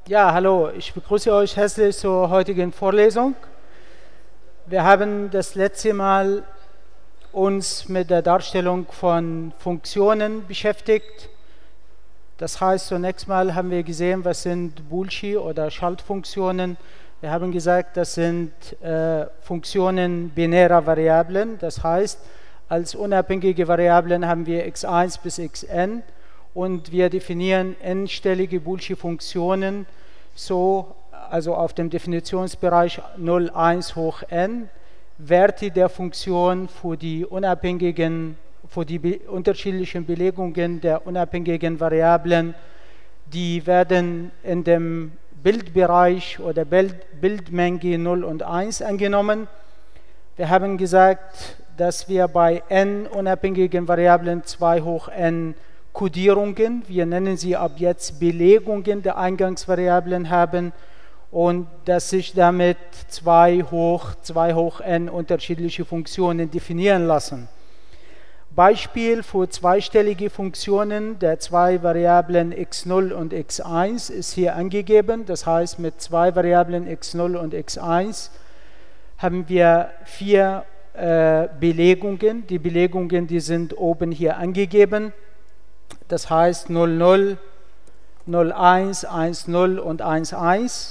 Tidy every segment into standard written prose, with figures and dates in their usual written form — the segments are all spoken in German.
Ja, hallo, ich begrüße euch herzlich zur heutigen Vorlesung. Wir haben das letzte Mal uns mit der Darstellung von Funktionen beschäftigt. Das heißt, zunächst mal haben wir gesehen, was sind Boolsche oder Schaltfunktionen. Wir haben gesagt, das sind Funktionen binärer Variablen. Das heißt, als unabhängige Variablen haben wir x1 bis xn und wir definieren n-stellige Boolsche Funktionen so, also auf dem Definitionsbereich 0, 1 hoch n, Werte der Funktion für die unterschiedlichen Belegungen der unabhängigen Variablen, die werden in dem Bildbereich oder Bildmenge 0 und 1 angenommen. Wir haben gesagt, dass wir bei n unabhängigen Variablen 2 hoch n Kodierungen, wir nennen sie ab jetzt Belegungen der Eingangsvariablen haben und dass sich damit 2 hoch n unterschiedliche Funktionen definieren lassen. Beispiel für zweistellige Funktionen der zwei Variablen x0 und x1 ist hier angegeben. Das heißt, mit zwei Variablen x0 und x1 haben wir 4 Belegungen. Die Belegungen, die sind oben hier angegeben. Das heißt 0, 0, 0, 1, 1, 0 und 1, 1.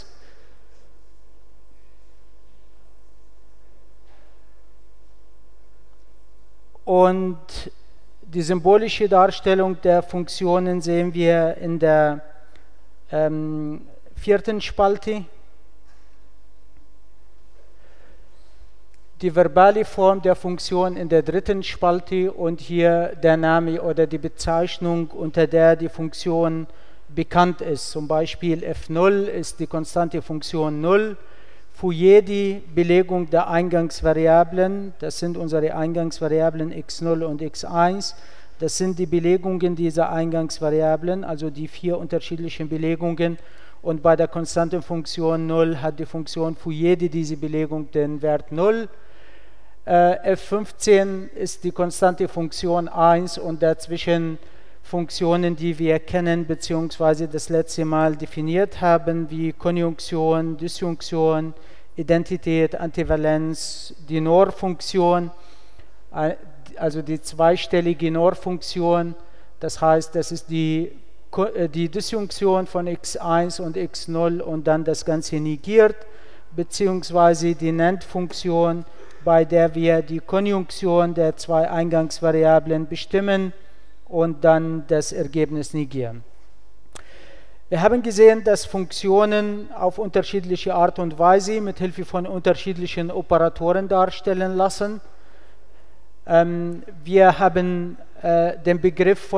Und die symbolische Darstellung der Funktionen sehen wir in der 4. Spalte. Die verbale Form der Funktion in der 3. Spalte und hier der Name oder die Bezeichnung, unter der die Funktion bekannt ist. Zum Beispiel f0 ist die konstante Funktion 0. Für jede Belegung der Eingangsvariablen, das sind unsere Eingangsvariablen x0 und x1, das sind die Belegungen dieser Eingangsvariablen, also die 4 unterschiedlichen Belegungen. Und bei der konstanten Funktion 0 hat die Funktion für jede dieser Belegungen den Wert 0. F15 ist die konstante Funktion 1 und dazwischen Funktionen, die wir kennen bzw. das letzte Mal definiert haben, wie Konjunktion, Disjunktion, Identität, Antivalenz, die NOR-Funktion, also die zweistellige NOR-Funktion. Das heißt, das ist die Disjunktion von x1 und x0 und dann das Ganze negiert, beziehungsweise die NAND-Funktion, bei der wir die Konjunktion der zwei Eingangsvariablen bestimmen und dann das Ergebnis negieren. Wir haben gesehen, dass Funktionen auf unterschiedliche Art und Weise mit Hilfe von unterschiedlichen Operatoren darstellen lassen. Wir haben den Begriff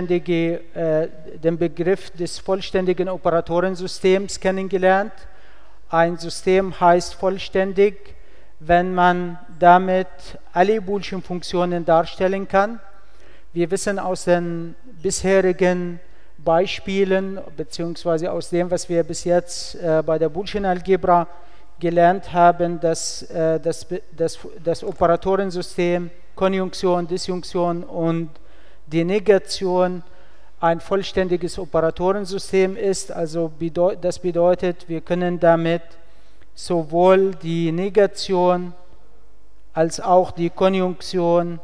des vollständigen Operatorensystems kennengelernt. Ein System heißt vollständig, wenn man damit alle boolschen Funktionen darstellen kann. Wir wissen aus den bisherigen Beispielen beziehungsweise aus dem, was wir bis jetzt bei der boolschen Algebra gelernt haben, dass das Operatorensystem Konjunktion, Disjunktion und die Negation ein vollständiges Operatorensystem ist. Also das bedeutet, wir können damit sowohl die Negation als auch die Konjunktion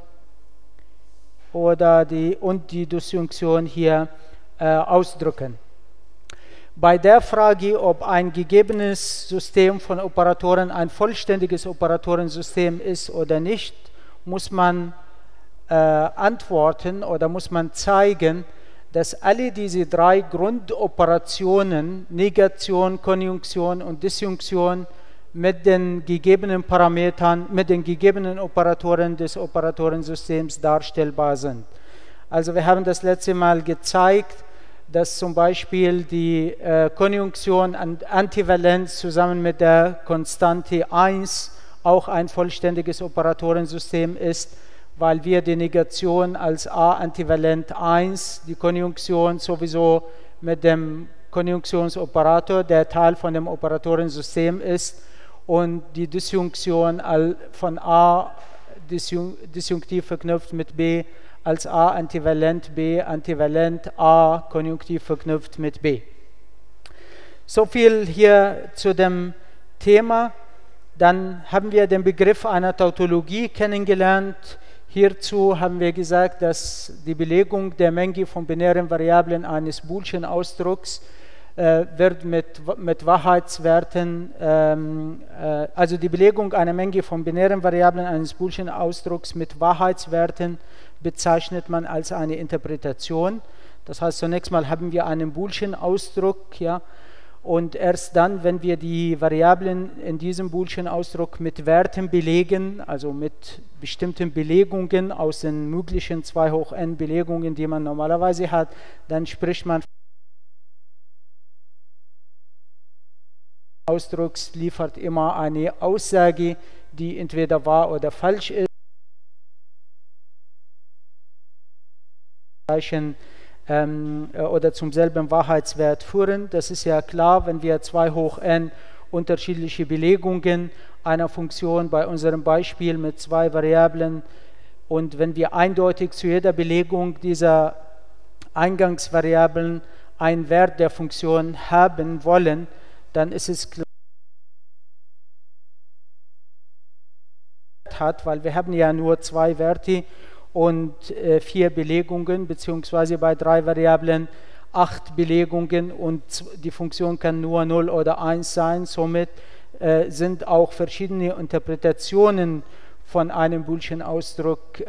oder die Disjunktion hier ausdrücken. Bei der Frage, ob ein gegebenes System von Operatoren ein vollständiges Operatorensystem ist oder nicht, muss man antworten oder muss man zeigen, dass alle diese 3 Grundoperationen, Negation, Konjunktion und Disjunktion, mit den gegebenen Parametern, mit den gegebenen Operatoren des Operatorensystems darstellbar sind. Also wir haben das letzte Mal gezeigt, dass zum Beispiel die Konjunktion und Antivalenz zusammen mit der Konstante 1 auch ein vollständiges Operatorensystem ist, weil wir die Negation als A antivalent 1, die Konjunktion sowieso mit dem Konjunktionsoperator, der Teil von dem Operatorensystem ist, und die Disjunktion von A disjunktiv verknüpft mit B als A antivalent B antivalent A konjunktiv verknüpft mit B. So viel hier zu dem Thema. Dann haben wir den Begriff einer Tautologie kennengelernt. Hierzu haben wir gesagt, dass die Belegung der Menge von binären Variablen eines Boolschen Ausdrucks wird mit Wahrheitswerten, also die Belegung einer Menge von binären Variablen eines Boolschen Ausdrucks mit Wahrheitswerten bezeichnet man als eine Interpretation. Das heißt, zunächst mal haben wir einen Boolschen Ausdruck, ja, und erst dann, wenn wir die Variablen in diesem Boolschen Ausdruck mit Werten belegen, also mit bestimmten Belegungen aus den möglichen 2 hoch n Belegungen, die man normalerweise hat, dann spricht man Ausdrucks, liefert immer eine Aussage, die entweder wahr oder falsch ist. Oder zum selben Wahrheitswert führen. Das ist ja klar, wenn wir 2 hoch n unterschiedliche Belegungen einer Funktion bei unserem Beispiel mit 2 Variablen und wenn wir eindeutig zu jeder Belegung dieser Eingangsvariablen einen Wert der Funktion haben wollen, dann ist es klar, weil wir haben ja nur 2 Werte und 4 Belegungen, beziehungsweise bei 3 Variablen 8 Belegungen und die Funktion kann nur 0 oder 1 sein. Somit sind auch verschiedene Interpretationen von einem Boolschen Ausdruck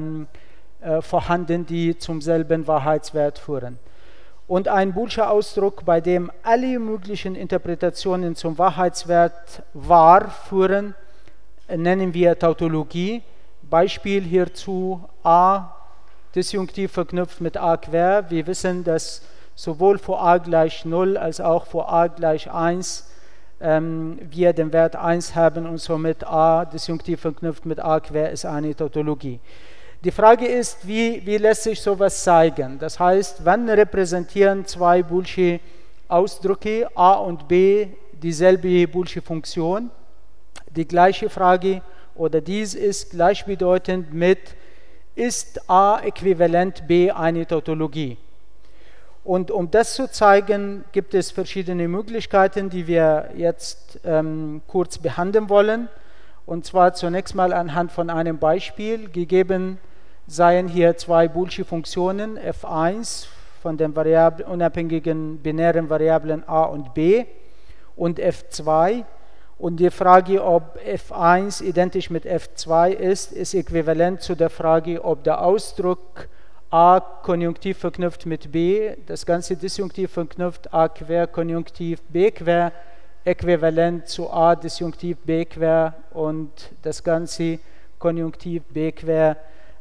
vorhanden, die zum selben Wahrheitswert führen. Und ein Boolscher Ausdruck, bei dem alle möglichen Interpretationen zum Wahrheitswert wahr führen, nennen wir Tautologie. Beispiel hierzu A, disjunktiv verknüpft mit A quer. Wir wissen, dass sowohl vor A gleich 0 als auch vor A gleich 1 wir den Wert 1 haben und somit A disjunktiv verknüpft mit A quer ist eine Tautologie. Die Frage ist, wie lässt sich sowas zeigen? Das heißt, wann repräsentieren 2 Boolsche Ausdrücke A und B dieselbe Boolsche Funktion? Die gleiche Frage oder dies ist gleichbedeutend mit, ist A äquivalent B eine Tautologie? Und um das zu zeigen, gibt es verschiedene Möglichkeiten, die wir jetzt kurz behandeln wollen. Und zwar zunächst mal anhand von einem Beispiel. Gegeben seien hier 2 Boolsche Funktionen, f1 von den unabhängigen binären Variablen a und b und f2. Und die Frage, ob f1 identisch mit f2 ist äquivalent zu der Frage, ob der Ausdruck a konjunktiv verknüpft mit b, das Ganze disjunktiv verknüpft, a quer konjunktiv b quer, äquivalent zu a disjunktiv b quer und das Ganze konjunktiv b quer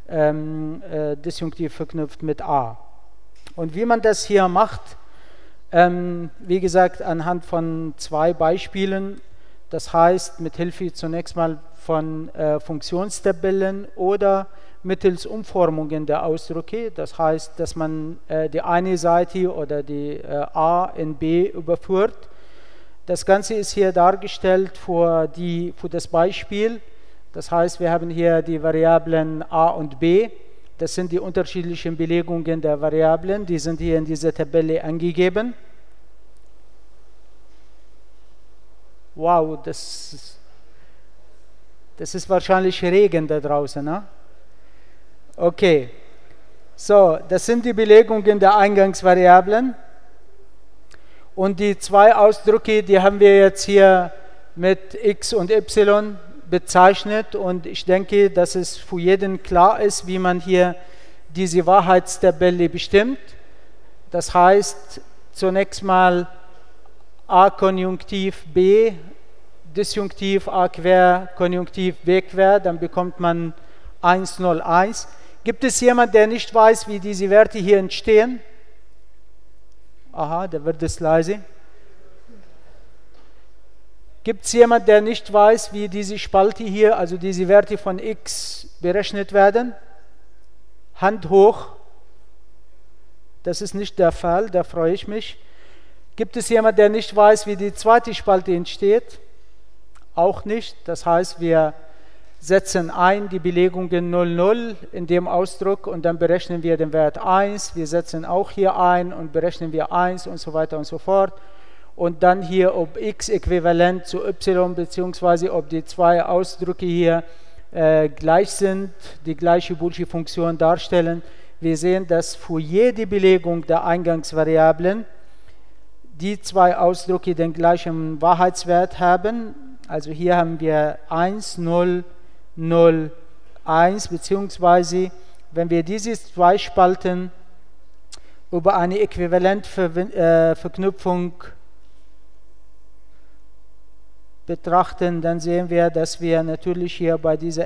disjunktiv verknüpft mit a. Und wie man das hier macht, wie gesagt, anhand von 2 Beispielen. Das heißt, mit Hilfe zunächst mal von Funktionstabellen oder mittels Umformungen der Ausdrücke. Das heißt, dass man die eine Seite oder die a in b überführt. Das Ganze ist hier dargestellt für das Beispiel. Das heißt, wir haben hier die Variablen a und b. Das sind die unterschiedlichen Belegungen der Variablen. Die sind hier in dieser Tabelle angegeben. Wow, das ist wahrscheinlich Regen da draußen, ne? Okay, so, das sind die Belegungen der Eingangsvariablen. Und die 2 Ausdrücke, die haben wir jetzt hier mit x und y bezeichnet. Und ich denke, dass es für jeden klar ist, wie man hier diese Wahrheitstabelle bestimmt. Das heißt, zunächst mal a konjunktiv b, disjunktiv a quer, konjunktiv b quer, dann bekommt man 1, 0, 1. Gibt es jemanden, der nicht weiß, wie diese Werte hier entstehen? Aha, da wird es leise. Gibt es jemanden, der nicht weiß, wie diese Spalte hier, also diese Werte von x, berechnet werden? Hand hoch. Das ist nicht der Fall, da freue ich mich. Gibt es jemanden, der nicht weiß, wie die zweite Spalte entsteht? Auch nicht. Das heißt, wir setzen ein die Belegungen 0, 0 in dem Ausdruck und dann berechnen wir den Wert 1. Wir setzen auch hier ein und berechnen wir 1 und so weiter und so fort. und dann hier, ob x äquivalent zu y, beziehungsweise ob die zwei Ausdrücke hier gleich sind, die gleiche Boolsche Funktion darstellen. Wir sehen, dass für jede Belegung der Eingangsvariablen die zwei Ausdrücke den gleichen Wahrheitswert haben. Also hier haben wir 1, 0, 0, 1, beziehungsweise wenn wir diese zwei Spalten über eine Äquivalentverknüpfung betrachten, dann sehen wir, dass wir natürlich hier bei dieser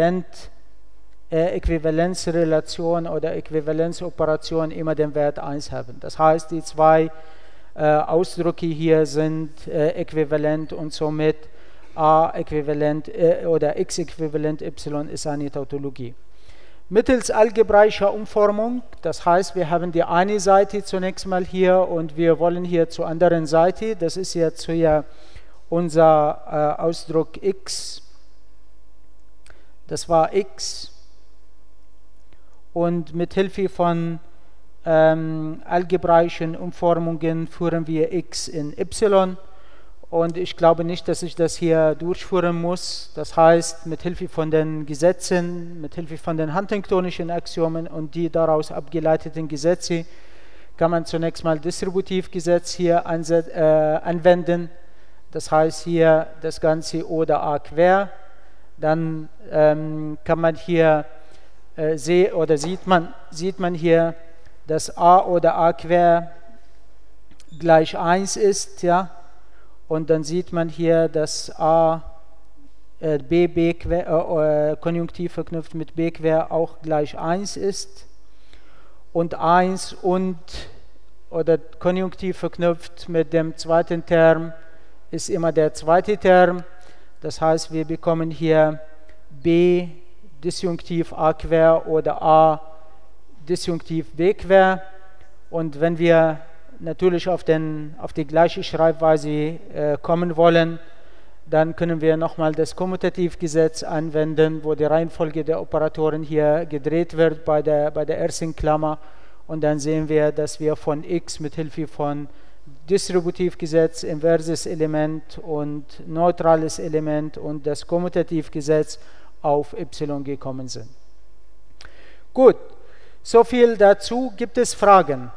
Äquivalenzrelation oder Äquivalenzoperation immer den Wert 1 haben. Das heißt, die zwei Ausdrücke hier sind äquivalent und somit a äquivalent oder x äquivalent y ist eine Tautologie. Mittels algebraischer Umformung, das heißt, wir haben die eine Seite zunächst mal hier und wir wollen hier zur anderen Seite, das ist jetzt hier unser Ausdruck x, das war x, und mit Hilfe von algebraischen Umformungen führen wir x in y, und ich glaube nicht, dass ich das hier durchführen muss. Das heißt, mit Hilfe von den Gesetzen, mit Hilfe von den huntingtonischen Axiomen und die daraus abgeleiteten Gesetze kann man zunächst mal Distributivgesetz hier anwenden. Das heißt hier das Ganze oder a quer. Dann kann man hier sieht man hier, dass a oder a quer gleich 1 ist, ja. Und dann sieht man hier, dass a b quer, konjunktiv verknüpft mit b quer auch gleich 1 ist. Und 1 oder konjunktiv verknüpft mit dem zweiten Term ist immer der zweite Term. Das heißt, wir bekommen hier b disjunktiv a quer oder a disjunktiv b quer. Und wenn wir natürlich auf die gleiche Schreibweise kommen wollen, dann können wir nochmal das Kommutativgesetz anwenden, wo die Reihenfolge der Operatoren hier gedreht wird bei der ersten Klammer, und dann sehen wir, dass wir von x mit Hilfe von Distributivgesetz, inverses Element und neutrales Element und das Kommutativgesetz auf y gekommen sind. Gut, so viel dazu. Gibt es Fragen?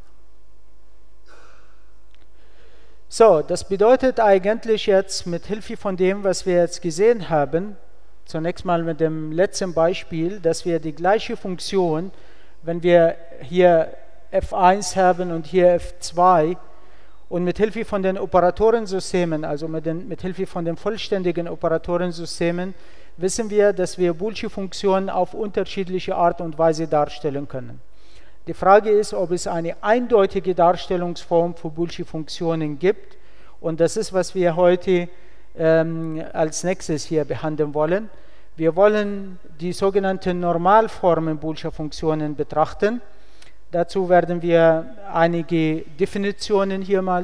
So, das bedeutet eigentlich jetzt mit Hilfe von dem, was wir jetzt gesehen haben, zunächst mal mit dem letzten Beispiel, dass wir die gleiche Funktion, wenn wir hier f1 haben und hier f2 und mit Hilfe von den Operatorensystemen, also mit Hilfe von den vollständigen Operatorensystemen, wissen wir, dass wir Boolsche Funktionen auf unterschiedliche Art und Weise darstellen können. Die Frage ist, ob es eine eindeutige Darstellungsform für Boolsche Funktionen gibt, und das ist, was wir heute als nächstes hier behandeln wollen. Wir wollen die sogenannten Normalformen Boolscher Funktionen betrachten. Dazu werden wir einige Definitionen hier mal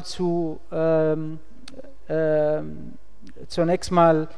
zunächst mal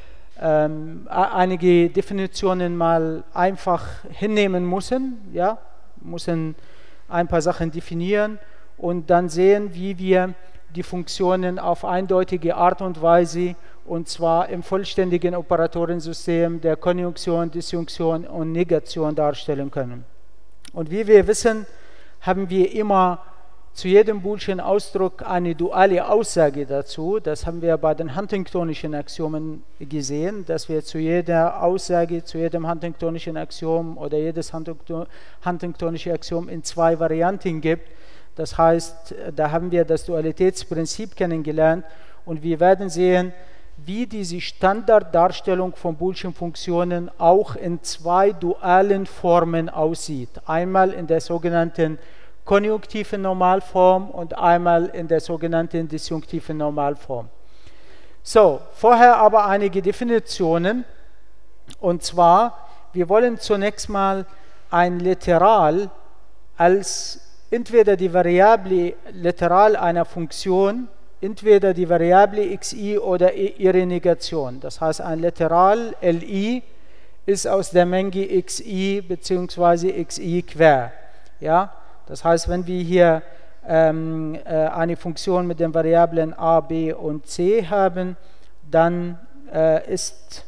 einige Definitionen mal einfach hinnehmen müssen, ja, müssen ein paar Sachen definieren und dann sehen, wie wir die Funktionen auf eindeutige Art und Weise, und zwar im vollständigen Operatorensystem der Konjunktion, Disjunktion und Negation darstellen können. Und wie wir wissen, haben wir immer zu jedem Boolschen Ausdruck eine duale Aussage dazu. Das haben wir bei den huntingtonischen Axiomen gesehen, dass wir zu jeder Aussage, zu jedem huntingtonischen Axiom oder jedes huntingtonische Axiom in zwei Varianten gibt. Das heißt, da haben wir das Dualitätsprinzip kennengelernt und wir werden sehen, wie diese Standarddarstellung von Boolschen Funktionen auch in zwei dualen Formen aussieht. Einmal in der sogenannten konjunktiven Normalform und einmal in der sogenannten disjunktiven Normalform. So, vorher aber einige Definitionen, und zwar, wir wollen zunächst mal ein Literal als entweder die Variable Literal einer Funktion, entweder die Variable xi oder ihre Negation. Das heißt, ein Literal li ist aus der Menge xi bzw. xi quer. Ja? Das heißt, wenn wir hier eine Funktion mit den Variablen a, b und c haben, dann ist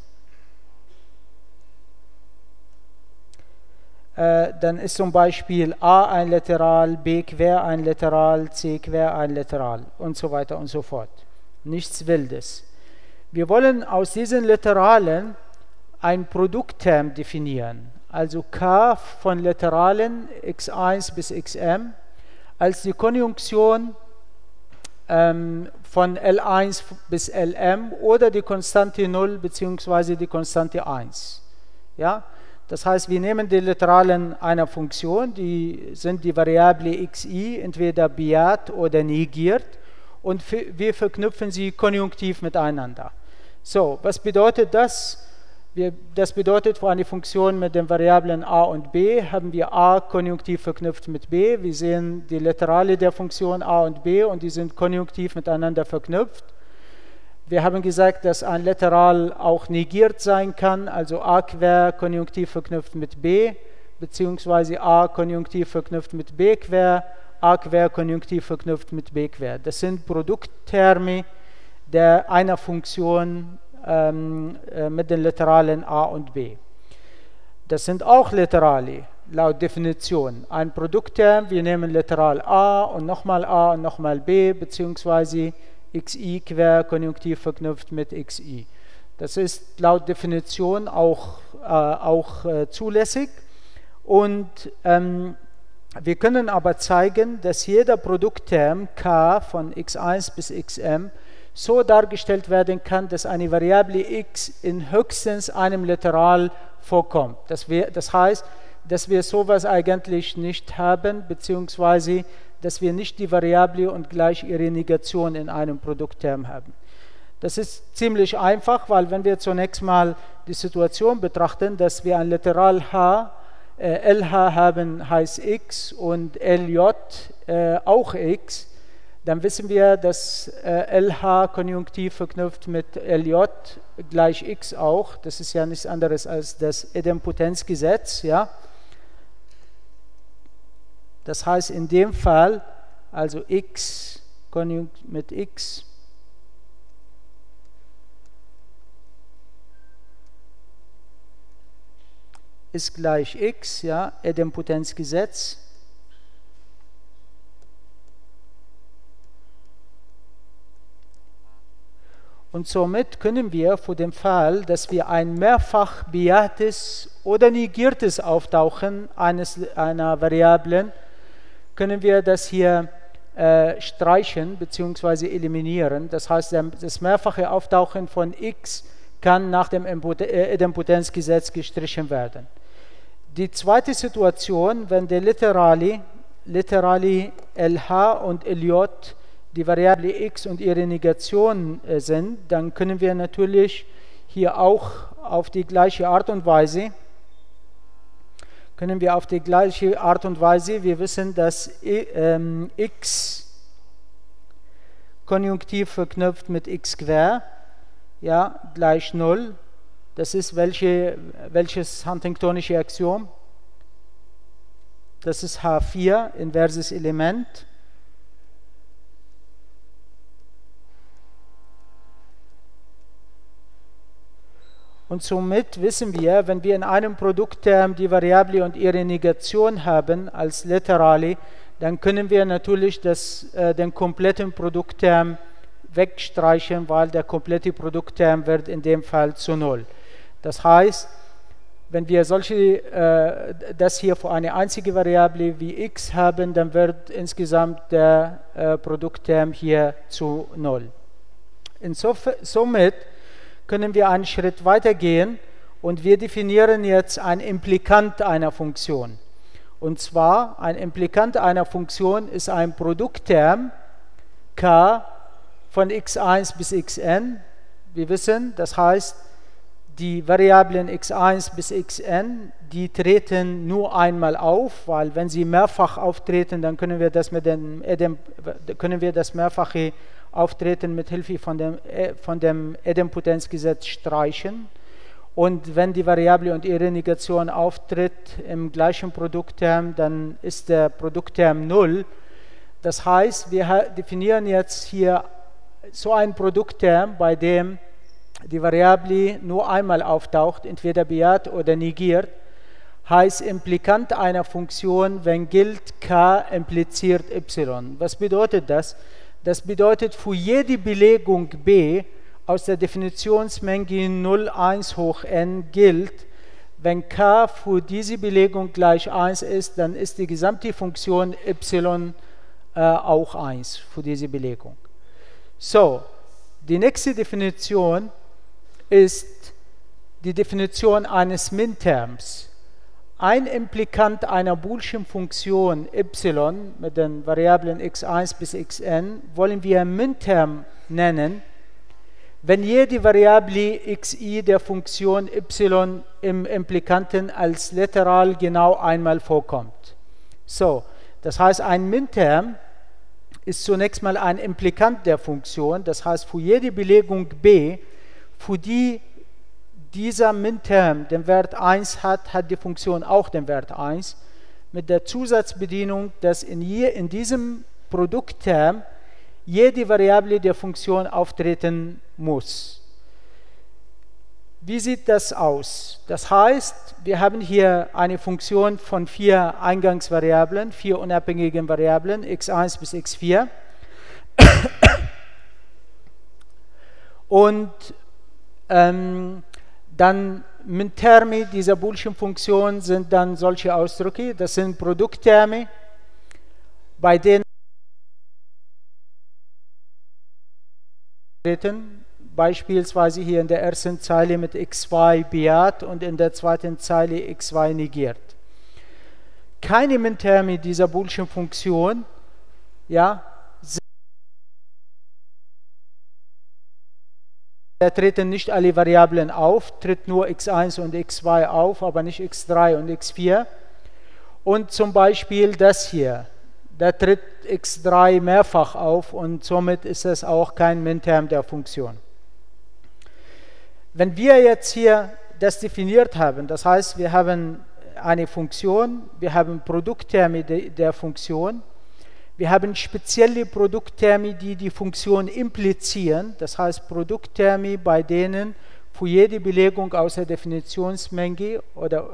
zum Beispiel a ein Literal, b quer ein Literal, c quer ein Literal und so weiter und so fort. Nichts Wildes. Wir wollen aus diesen Literalen ein Produktterm definieren, also k von Literalen x1 bis xm als die Konjunktion von L1 bis Lm oder die Konstante 0 bzw. die Konstante 1. Ja? Das heißt, wir nehmen die Literalen einer Funktion, die sind die Variable xi, entweder bejaht oder negiert, und wir verknüpfen sie konjunktiv miteinander. So, was bedeutet das? Das bedeutet, für eine Funktion mit den Variablen a und b haben wir a konjunktiv verknüpft mit b. Wir sehen die Literale der Funktion a und b und die sind konjunktiv miteinander verknüpft. Wir haben gesagt, dass ein Literal auch negiert sein kann, also a quer konjunktiv verknüpft mit b, beziehungsweise a konjunktiv verknüpft mit b quer, a quer konjunktiv verknüpft mit b quer. Das sind Produktterme einer Funktion mit den Literalen a und b. Das sind auch Literale, laut Definition. Ein Produktterm, wir nehmen Literal a und nochmal b, beziehungsweise xi quer konjunktiv verknüpft mit xi. Das ist laut Definition auch zulässig. Und wir können aber zeigen, dass jeder Produktterm k von x1 bis xm so dargestellt werden kann, dass eine Variable x in höchstens einem Literal vorkommt. Das heißt, dass wir sowas eigentlich nicht haben, beziehungsweise dass wir nicht die Variable und gleich ihre Negation in einem Produktterm haben. Das ist ziemlich einfach, weil wenn wir zunächst mal die Situation betrachten, dass wir ein Literal LH haben, heißt x, und LJ auch x, dann wissen wir, dass LH konjunktiv verknüpft mit LJ gleich x auch. Das ist ja nichts anderes als das Idempotenzgesetz, ja. Das heißt in dem Fall, also x konjunkt mit x ist gleich x, ja, Idempotenzgesetz. Und somit können wir für den Fall, dass wir ein mehrfach bejahtes oder negiertes Auftauchen einer Variablen, können wir das hier streichen bzw. eliminieren. Das heißt, das mehrfache Auftauchen von x kann nach dem Idempotenzgesetz gestrichen werden. Die zweite Situation, wenn die Literali LH und LJ die Variable x und ihre Negation sind, dann können wir natürlich hier auch auf die gleiche Art und Weise, wir wissen, dass x konjunktiv verknüpft mit x quer, ja, gleich 0. Das ist welches huntingtonische Axiom? Das ist H4, inverses Element. Und somit wissen wir, wenn wir in einem Produktterm die Variable und ihre Negation haben als Literale, dann können wir natürlich den kompletten Produktterm wegstreichen, weil der komplette Produktterm wird in dem Fall zu 0. Das heißt, wenn wir das hier für eine einzige Variable wie x haben, dann wird insgesamt der Produktterm hier zu 0. Somit können wir einen Schritt weitergehen und wir definieren jetzt ein Implikant einer Funktion. Und zwar, ein Implikant einer Funktion ist ein Produktterm k von x1 bis xn. Wir wissen, das heißt, die Variablen x1 bis xn, die treten nur einmal auf, weil wenn sie mehrfach auftreten, dann können wir das mehrfache Auftreten mit Hilfe von dem Idempotenzgesetz streichen. Und wenn die Variable und ihre Negation auftritt im gleichen Produktterm, dann ist der Produktterm 0. Das heißt, wir definieren jetzt hier so einen Produktterm, bei dem die Variable nur einmal auftaucht, entweder bejaht oder negiert, heißt Implikant einer Funktion, wenn gilt k impliziert y. Was bedeutet das? Das bedeutet, für jede Belegung b aus der Definitionsmenge 0, 1 hoch n gilt, wenn k für diese Belegung gleich 1 ist, dann ist die gesamte Funktion y auch 1 für diese Belegung. So, die nächste Definition ist die Definition eines Minterms. Ein Implikant einer boolschen Funktion y mit den Variablen x1 bis xn wollen wir Minterm nennen, wenn jede Variable xi der Funktion y im Implikanten als literal genau einmal vorkommt. So, das heißt, ein Minterm ist zunächst mal ein Implikant der Funktion, das heißt, für jede Belegung b, für die dieser Minterm den Wert 1 hat, hat die Funktion auch den Wert 1, mit der Zusatzbedienung, dass in diesem Produktterm jede Variable der Funktion auftreten muss. Wie sieht das aus? Das heißt, wir haben hier eine Funktion von 4 Eingangsvariablen, 4 unabhängigen Variablen, x1 bis x4. Und dann Minterme dieser boolschen Funktion sind dann solche Ausdrücke, das sind Produktterme, bei denen beispielsweise hier in der ersten Zeile mit x2 bejaht und in der zweiten Zeile x2 negiert. Keine Minterme dieser boolschen Funktion, ja, da treten nicht alle Variablen auf, tritt nur x1 und x2 auf, aber nicht x3 und x4. Und zum Beispiel das hier, da tritt x3 mehrfach auf und somit ist es auch kein Minterm der Funktion. Wenn wir jetzt hier das definiert haben, das heißt, wir haben eine Funktion, wir haben Produktterme der Funktion, wir haben spezielle Produktterme, die die Funktion implizieren, das heißt Produktterme, bei denen für jede Belegung aus der Definitionsmenge oder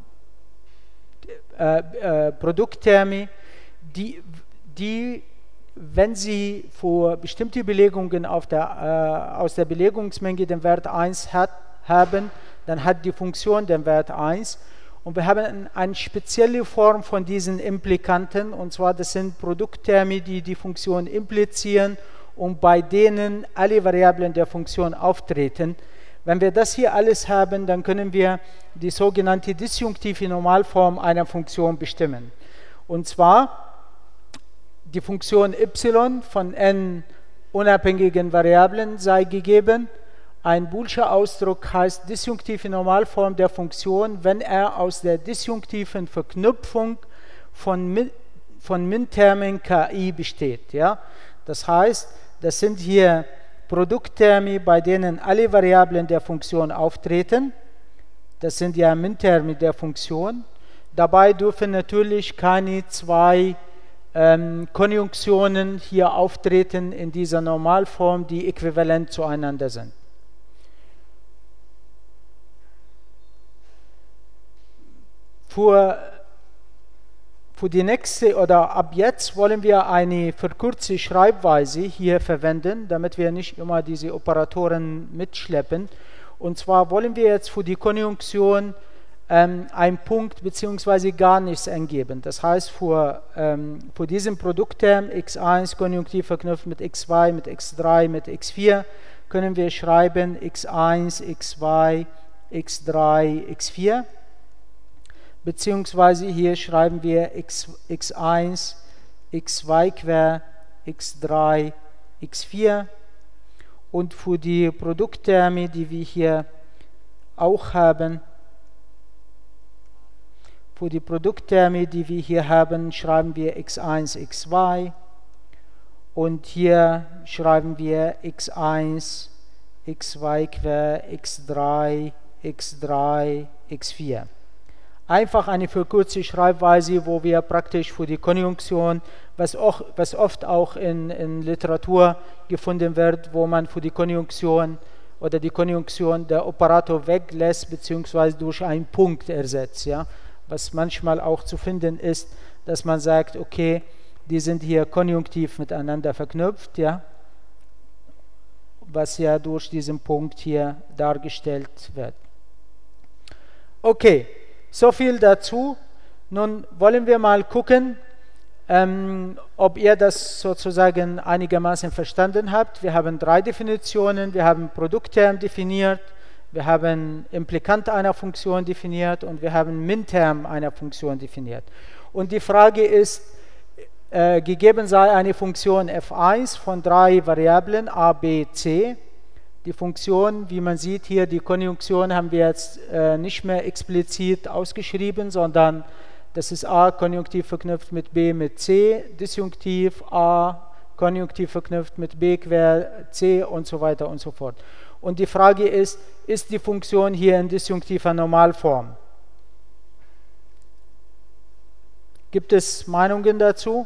Produktterme, die, wenn sie für bestimmte Belegungen aus der Belegungsmenge den Wert 1 haben, dann hat die Funktion den Wert 1. Und wir haben eine spezielle Form von diesen Implikanten, und zwar das sind Produktterme, die die Funktion implizieren und bei denen alle Variablen der Funktion auftreten. Wenn wir das hier alles haben, dann können wir die sogenannte disjunktive Normalform einer Funktion bestimmen. Und zwar die Funktion y von n unabhängigen Variablen sei gegeben. Ein boolscher Ausdruck heißt disjunktive Normalform der Funktion, wenn er aus der disjunktiven Verknüpfung von Mintermen ki besteht. Ja? Das heißt, das sind hier Produktterme, bei denen alle Variablen der Funktion auftreten. Das sind ja Minterme der Funktion. Dabei dürfen natürlich keine zwei Konjunktionen hier auftreten in dieser Normalform, die äquivalent zueinander sind. Für die nächste oder ab jetzt wollen wir eine verkürzte Schreibweise hier verwenden, damit wir nicht immer diese Operatoren mitschleppen. Und zwar wollen wir jetzt für die Konjunktion einen Punkt bzw. gar nichts eingeben. Das heißt, für diesen Produktterm x1 konjunktiv verknüpft mit x2, mit x3, mit x4 können wir schreiben x1, x2, x3, x4. Beziehungsweise hier schreiben wir x1, x2 quer, x3, x4. Und für die Produktterme, die wir hier auch haben, schreiben wir x1, x2. Und hier schreiben wir x1, x2 quer, x3, x3, x4. einfach eine verkürzte Schreibweise, wo wir praktisch für die Konjunktion, was oft auch in Literatur gefunden wird, wo man für die Konjunktion oder die Konjunktion der Operator weglässt, beziehungsweise durch einen Punkt ersetzt. Ja? Was manchmal auch zu finden ist, dass man sagt, okay, die sind hier konjunktiv miteinander verknüpft, ja? Was ja durch diesen Punkt hier dargestellt wird. Okay, so viel dazu. Nun wollen wir mal gucken, ob ihr das sozusagen einigermaßen verstanden habt. Wir haben 3 Definitionen. Wir haben Produktterm definiert, wir haben Implikant einer Funktion definiert und wir haben Minterm einer Funktion definiert. Und die Frage ist, gegeben sei eine Funktion f1 von 3 Variablen a, b, c. Die Funktion, wie man sieht hier, die Konjunktion haben wir jetzt nicht mehr explizit ausgeschrieben, sondern das ist a konjunktiv verknüpft mit b mit c, disjunktiv a konjunktiv verknüpft mit b quer c und so weiter und so fort. Und die Frage ist die Funktion hier in disjunktiver Normalform? Gibt es Meinungen dazu?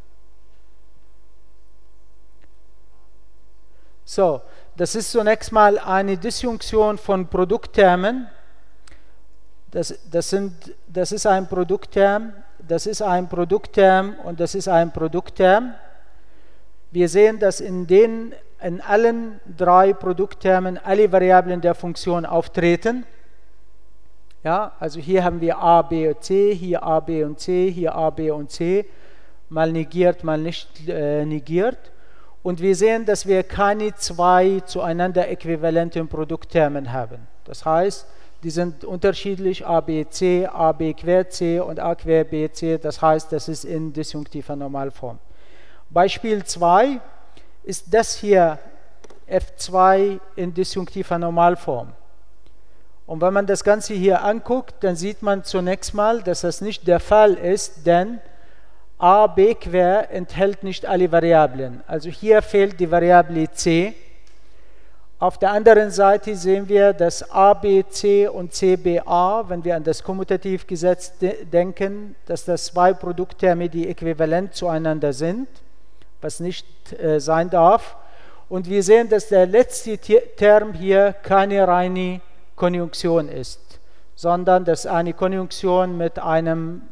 So, das ist zunächst mal eine Disjunktion von Produkttermen. Das ist ein Produktterm, das ist ein Produktterm und das ist ein Produktterm. Wir sehen, dass in allen 3 Produkttermen alle Variablen der Funktion auftreten. Ja, also hier haben wir a, b und c, hier a, b und c, hier a, b und c, mal negiert, mal nicht negiert. Und wir sehen, dass wir keine 2 zueinander äquivalenten Produkttermen haben. Das heißt, die sind unterschiedlich, a, b, c, a, b quer c und a quer b, c. Das heißt, das ist in disjunktiver Normalform. Beispiel 2 ist das hier, f2 in disjunktiver Normalform. Und wenn man das Ganze hier anguckt, dann sieht man zunächst mal, dass das nicht der Fall ist, denn a, b quer enthält nicht alle Variablen. Also hier fehlt die Variable c. Auf der anderen Seite sehen wir, dass a, b, c und c, b, a, wenn wir an das Kommutativgesetz denken, dass das 2 Produktterme, die äquivalent zueinander sind, was nicht sein darf. Und wir sehen, dass der letzte Term hier keine reine Konjunktion ist, sondern dass eine Konjunktion mit einem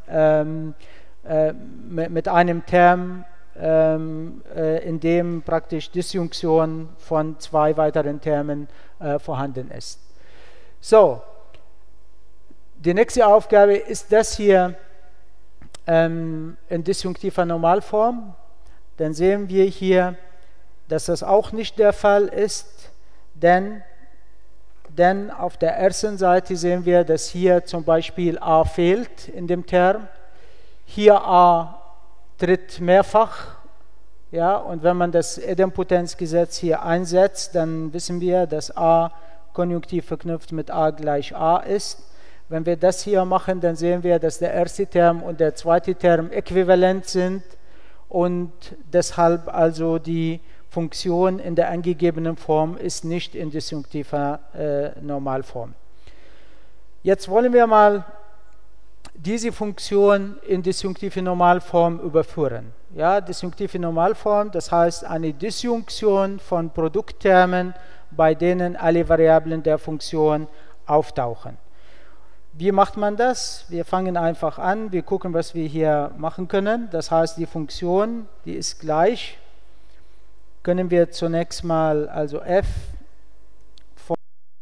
Term, in dem praktisch Disjunktion von 2 weiteren Termen vorhanden ist. So, die nächste Aufgabe ist das hier in disjunktiver Normalform. Dann sehen wir hier, dass das auch nicht der Fall ist, denn auf der ersten Seite sehen wir, dass hier zum Beispiel a fehlt in dem Term. Hier a tritt mehrfach, ja, und wenn man das Idempotenzgesetz hier einsetzt, dann wissen wir, dass a konjunktiv verknüpft mit a gleich a ist. Wenn wir das hier machen, dann sehen wir, dass der erste Term und der zweite Term äquivalent sind und deshalb also die Funktion in der angegebenen Form ist nicht in disjunktiver Normalform. Jetzt wollen wir mal diese Funktion in disjunktive Normalform überführen. Ja, disjunktive Normalform, das heißt eine Disjunktion von Produkttermen, bei denen alle Variablen der Funktion auftauchen. Wie macht man das? Wir fangen einfach an, wir gucken, was wir hier machen können. Das heißt, die Funktion, die ist gleich. Können wir zunächst mal also f von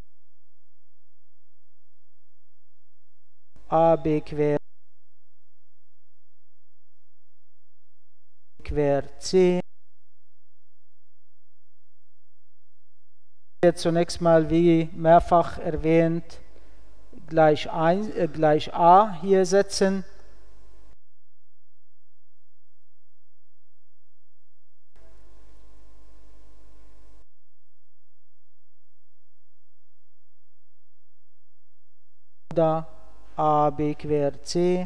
a, b quer c. Zunächst mal, wie mehrfach erwähnt, gleich a hier setzen. Oder a, b quer c,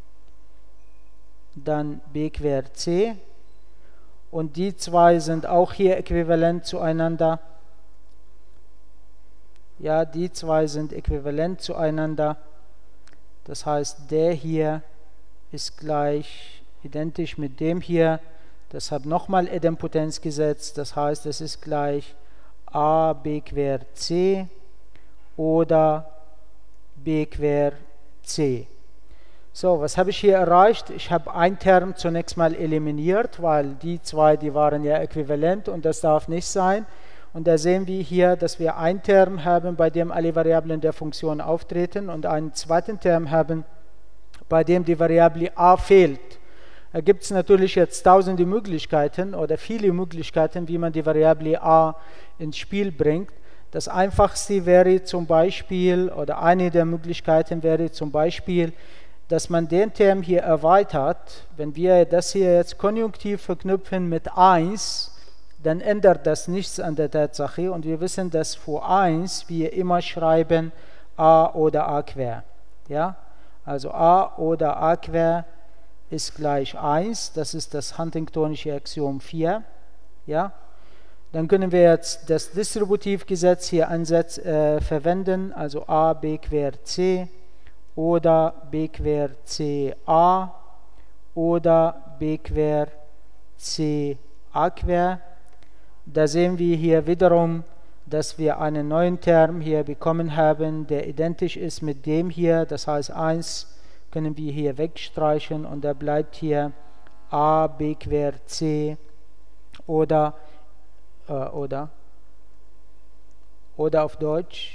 dann b quer c. Und die 2 sind auch hier äquivalent zueinander. Ja, die 2 sind äquivalent zueinander. Das heißt, der hier ist gleich identisch mit dem hier. Deshalb nochmal Idempotenzgesetz. Das heißt, es ist gleich a b quer c oder b quer c. So, was habe ich hier erreicht? Ich habe einen Term zunächst mal eliminiert, weil die zwei, die waren ja äquivalent und das darf nicht sein. Und da sehen wir hier, dass wir einen Term haben, bei dem alle Variablen der Funktion auftreten und einen zweiten Term haben, bei dem die Variable a fehlt. Da gibt es natürlich jetzt tausende Möglichkeiten oder viele Möglichkeiten, wie man die Variable a ins Spiel bringt. Das einfachste wäre zum Beispiel, oder eine der Möglichkeiten wäre zum Beispiel, dass man den Term hier erweitert. Wenn wir das hier jetzt konjunktiv verknüpfen mit 1, dann ändert das nichts an der Tatsache und wir wissen, dass für 1 wir immer schreiben a oder a quer. Ja? Also a oder a quer ist gleich 1, das ist das Huntingtonische Axiom 4. Ja? Dann können wir jetzt das Distributivgesetz hier verwenden, also a b quer c oder b quer c a oder b quer c a quer. Da sehen wir hier wiederum, dass wir einen neuen Term hier bekommen haben, der identisch ist mit dem hier. Das heißt, 1 können wir hier wegstreichen und da bleibt hier a b quer c oder auf Deutsch.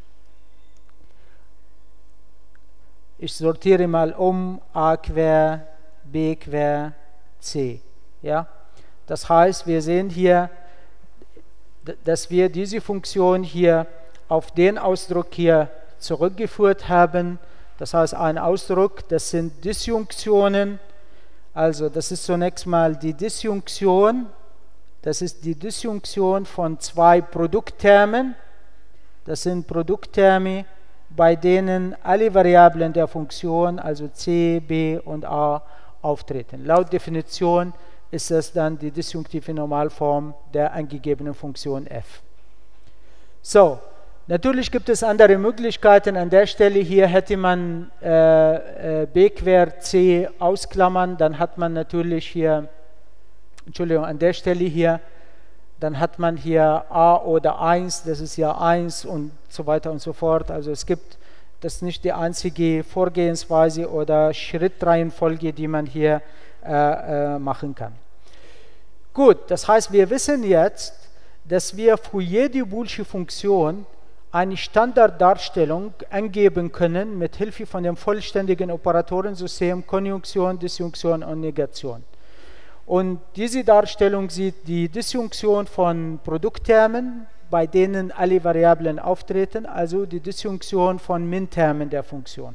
Ich sortiere mal um a quer b quer c. Ja? Das heißt, wir sehen hier, dass wir diese Funktion hier auf den Ausdruck hier zurückgeführt haben. Das heißt, ein Ausdruck, das sind Disjunktionen. Also das ist zunächst mal die Disjunktion. Das ist die Disjunktion von zwei Produkttermen. Das sind Produktterme, bei denen alle Variablen der Funktion, also c, b und a, auftreten. Laut Definition ist das dann die disjunktive Normalform der angegebenen Funktion f. So, natürlich gibt es andere Möglichkeiten. An der Stelle hier hätte man b quer c ausklammern, dann hat man natürlich hier, Entschuldigung, an der Stelle hier, dann hat man hier a oder 1, das ist ja 1 und so weiter und so fort. Also es gibt, das ist nicht die einzige Vorgehensweise oder Schrittreihenfolge, die man hier machen kann. Gut, das heißt, wir wissen jetzt, dass wir für jede boolsche Funktion eine Standarddarstellung angeben können mit Hilfe von dem vollständigen Operatorensystem Konjunktion, Disjunktion und Negation. Und diese Darstellung sieht die Disjunktion von Produkttermen, bei denen alle Variablen auftreten, also die Disjunktion von Mintermen der Funktion.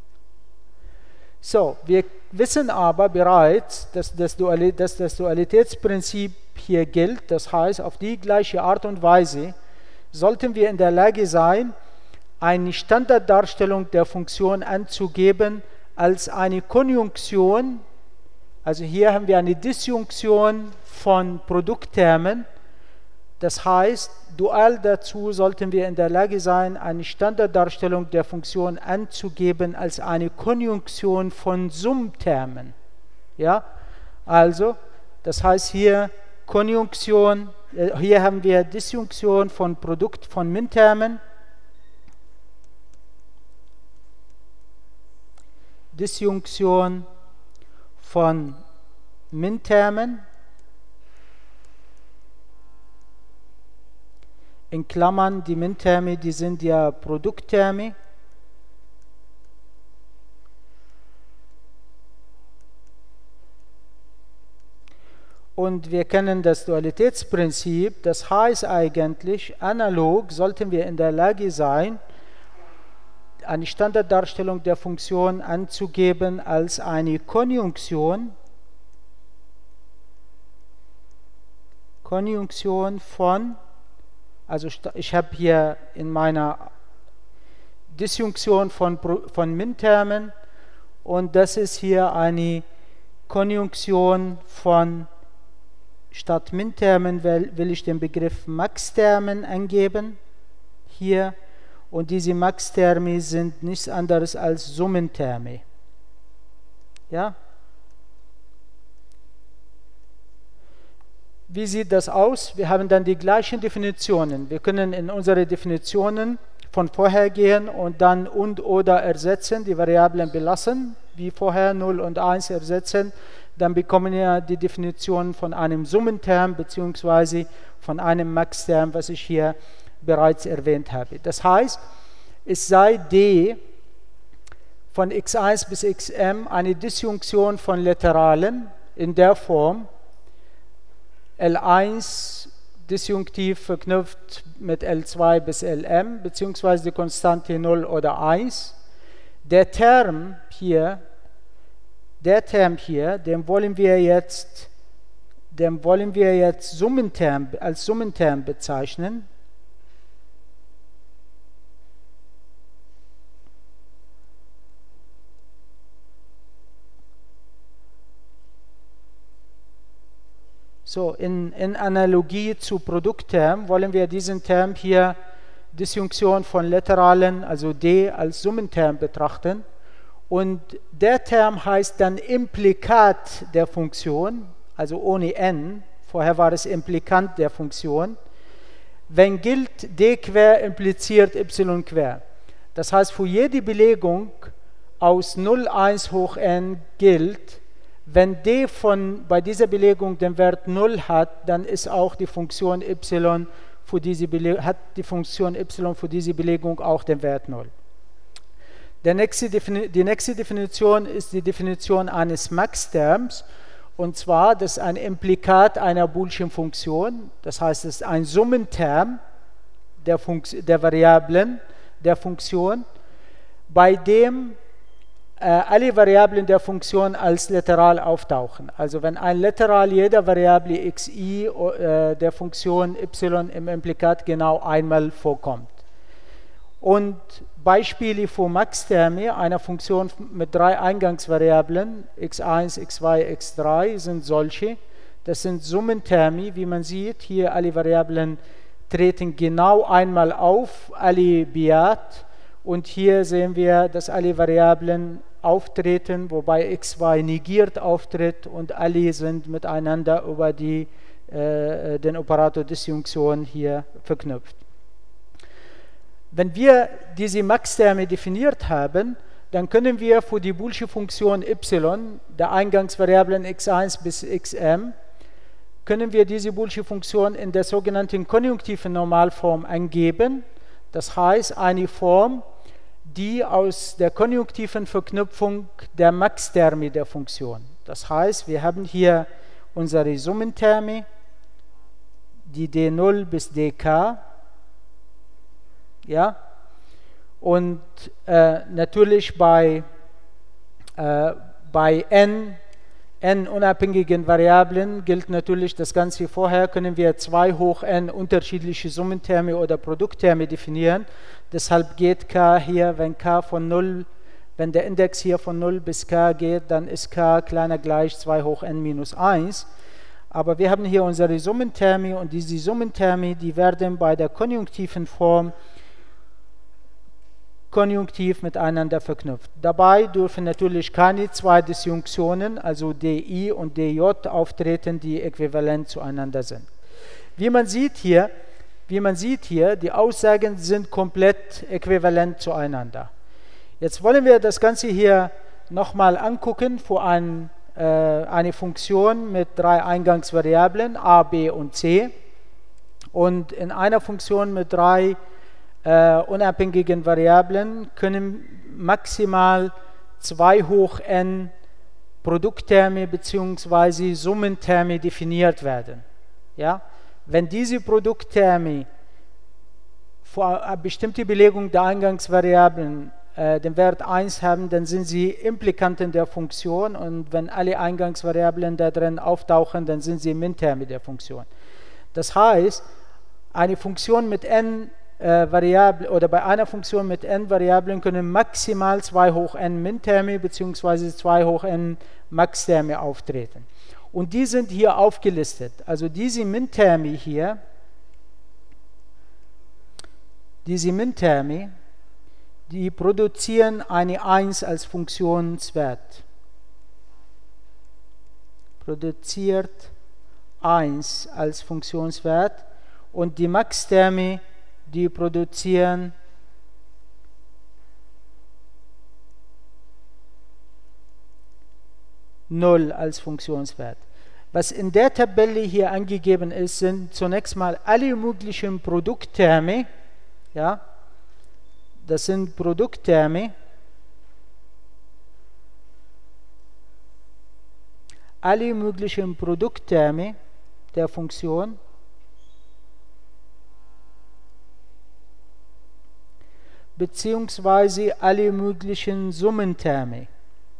So, wir wissen aber bereits, dass das Dualitätsprinzip hier gilt. Das heißt, auf die gleiche Art und Weise sollten wir in der Lage sein, eine Standarddarstellung der Funktion anzugeben als eine Konjunktion. Also hier haben wir eine Disjunktion von Produkttermen. Das heißt, dual dazu sollten wir in der Lage sein, eine Standarddarstellung der Funktion anzugeben als eine Konjunktion von Summtermen. Ja? Also, das heißt hier Konjunktion, hier haben wir Disjunktion von Mintermen. Disjunktion von Mintermen. In Klammern, die Minterme, die sind ja Produktterme. Und wir kennen das Dualitätsprinzip, das heißt eigentlich, analog sollten wir in der Lage sein, eine Standarddarstellung der Funktion anzugeben als eine Konjunktion von, also ich habe hier in meiner Disjunktion von Mintermen und das ist hier eine Konjunktion von, statt Mintermen will ich den Begriff Maxtermen angeben, hier, und diese Maxtermi sind nichts anderes als Summentermi. Ja? Wie sieht das aus? Wir haben dann die gleichen Definitionen. Wir können in unsere Definitionen von vorher gehen und dann und oder ersetzen, die Variablen belassen, wie vorher 0 und 1 ersetzen. Dann bekommen wir die Definition von einem Summenterm bzw. von einem Maxterm, was ich hier bereits erwähnt habe. Das heißt, es sei d von x1 bis xm eine Disjunktion von Literalen in der Form L1 disjunktiv verknüpft mit L2 bis Lm, beziehungsweise die Konstante 0 oder 1. Der Term hier, den wollen wir jetzt Summenterm, als Summenterm bezeichnen. So, in Analogie zu Produktterm wollen wir diesen Term hier Disjunktion von Literalen, also d, als Summenterm betrachten. Und der Term heißt dann Implikat der Funktion, also ohne n. Vorher war es Implikant der Funktion. Wenn gilt, d quer impliziert y quer. Das heißt, für jede Belegung aus 0, 1 hoch n gilt, wenn d bei dieser Belegung den Wert 0 hat, dann ist auch die Funktion y für diese Belegung, auch den Wert 0. Die nächste Definition ist die Definition eines Maxterms, und zwar, das ist ein Implikat einer Boolschen Funktion, das heißt, es ist ein Summenterm der Variablen der Funktion, bei dem alle Variablen der Funktion als Literal auftauchen. Also wenn ein Literal jeder Variable xi der Funktion y im Implikat genau einmal vorkommt. Und Beispiele für Maxterme einer Funktion mit 3 Eingangsvariablen x1, x2, x3 sind solche. Das sind Summenterme, wie man sieht. Hier alle Variablen treten genau einmal auf, alle biat. Und hier sehen wir, dass alle Variablen auftreten, wobei x2 negiert auftritt und alle sind miteinander über den Operator Disjunktion hier verknüpft. Wenn wir diese Maxterme definiert haben, dann können wir für die Boolsche Funktion y, der Eingangsvariablen x1 bis xm, können wir diese Boolsche Funktion in der sogenannten konjunktiven Normalform eingeben. Das heißt, eine Form, die aus der konjunktiven Verknüpfung der Maxterme der Funktion. Das heißt, wir haben hier unsere Summenterme, die d0 bis dk, ja, und natürlich bei n unabhängigen Variablen gilt natürlich das Ganze vorher, können wir 2 hoch n unterschiedliche Summenterme oder Produktterme definieren. Deshalb geht k hier, wenn der Index hier von 0 bis k geht, dann ist k kleiner gleich 2 hoch n minus 1. Aber wir haben hier unsere Summenterme und diese Summenterme, die werden bei der konjunktiven Form konjunktiv miteinander verknüpft. Dabei dürfen natürlich keine zwei Disjunktionen, also di und dj, auftreten, die äquivalent zueinander sind. Wie man sieht hier, die Aussagen sind komplett äquivalent zueinander. Jetzt wollen wir das Ganze hier nochmal angucken für eine Funktion mit 3 Eingangsvariablen a, b und c. Und in einer Funktion mit 3 unabhängigen Variablen können maximal 2 hoch n Produktterme bzw. Summenterme definiert werden. Ja? Wenn diese Produktterme für eine bestimmte Belegung der Eingangsvariablen den Wert 1 haben, dann sind sie Implikanten der Funktion, und wenn alle Eingangsvariablen da drin auftauchen, dann sind sie Minterme der Funktion. Das heißt, eine Funktion mit n Variablen oder bei einer Funktion mit n Variablen können maximal 2 hoch n Minterme bzw. 2 hoch n Maxterme auftreten. Und die sind hier aufgelistet. Also diese Minterme hier, diese Min-Terme, die produzieren eine 1 als Funktionswert. Produziert 1 als Funktionswert und die Max-Terme, die produzieren Null als Funktionswert. Was in der Tabelle hier angegeben ist, sind zunächst mal alle möglichen Produktterme. Ja, das sind Produktterme. Alle möglichen Produktterme der Funktion. Beziehungsweise alle möglichen Summenterme.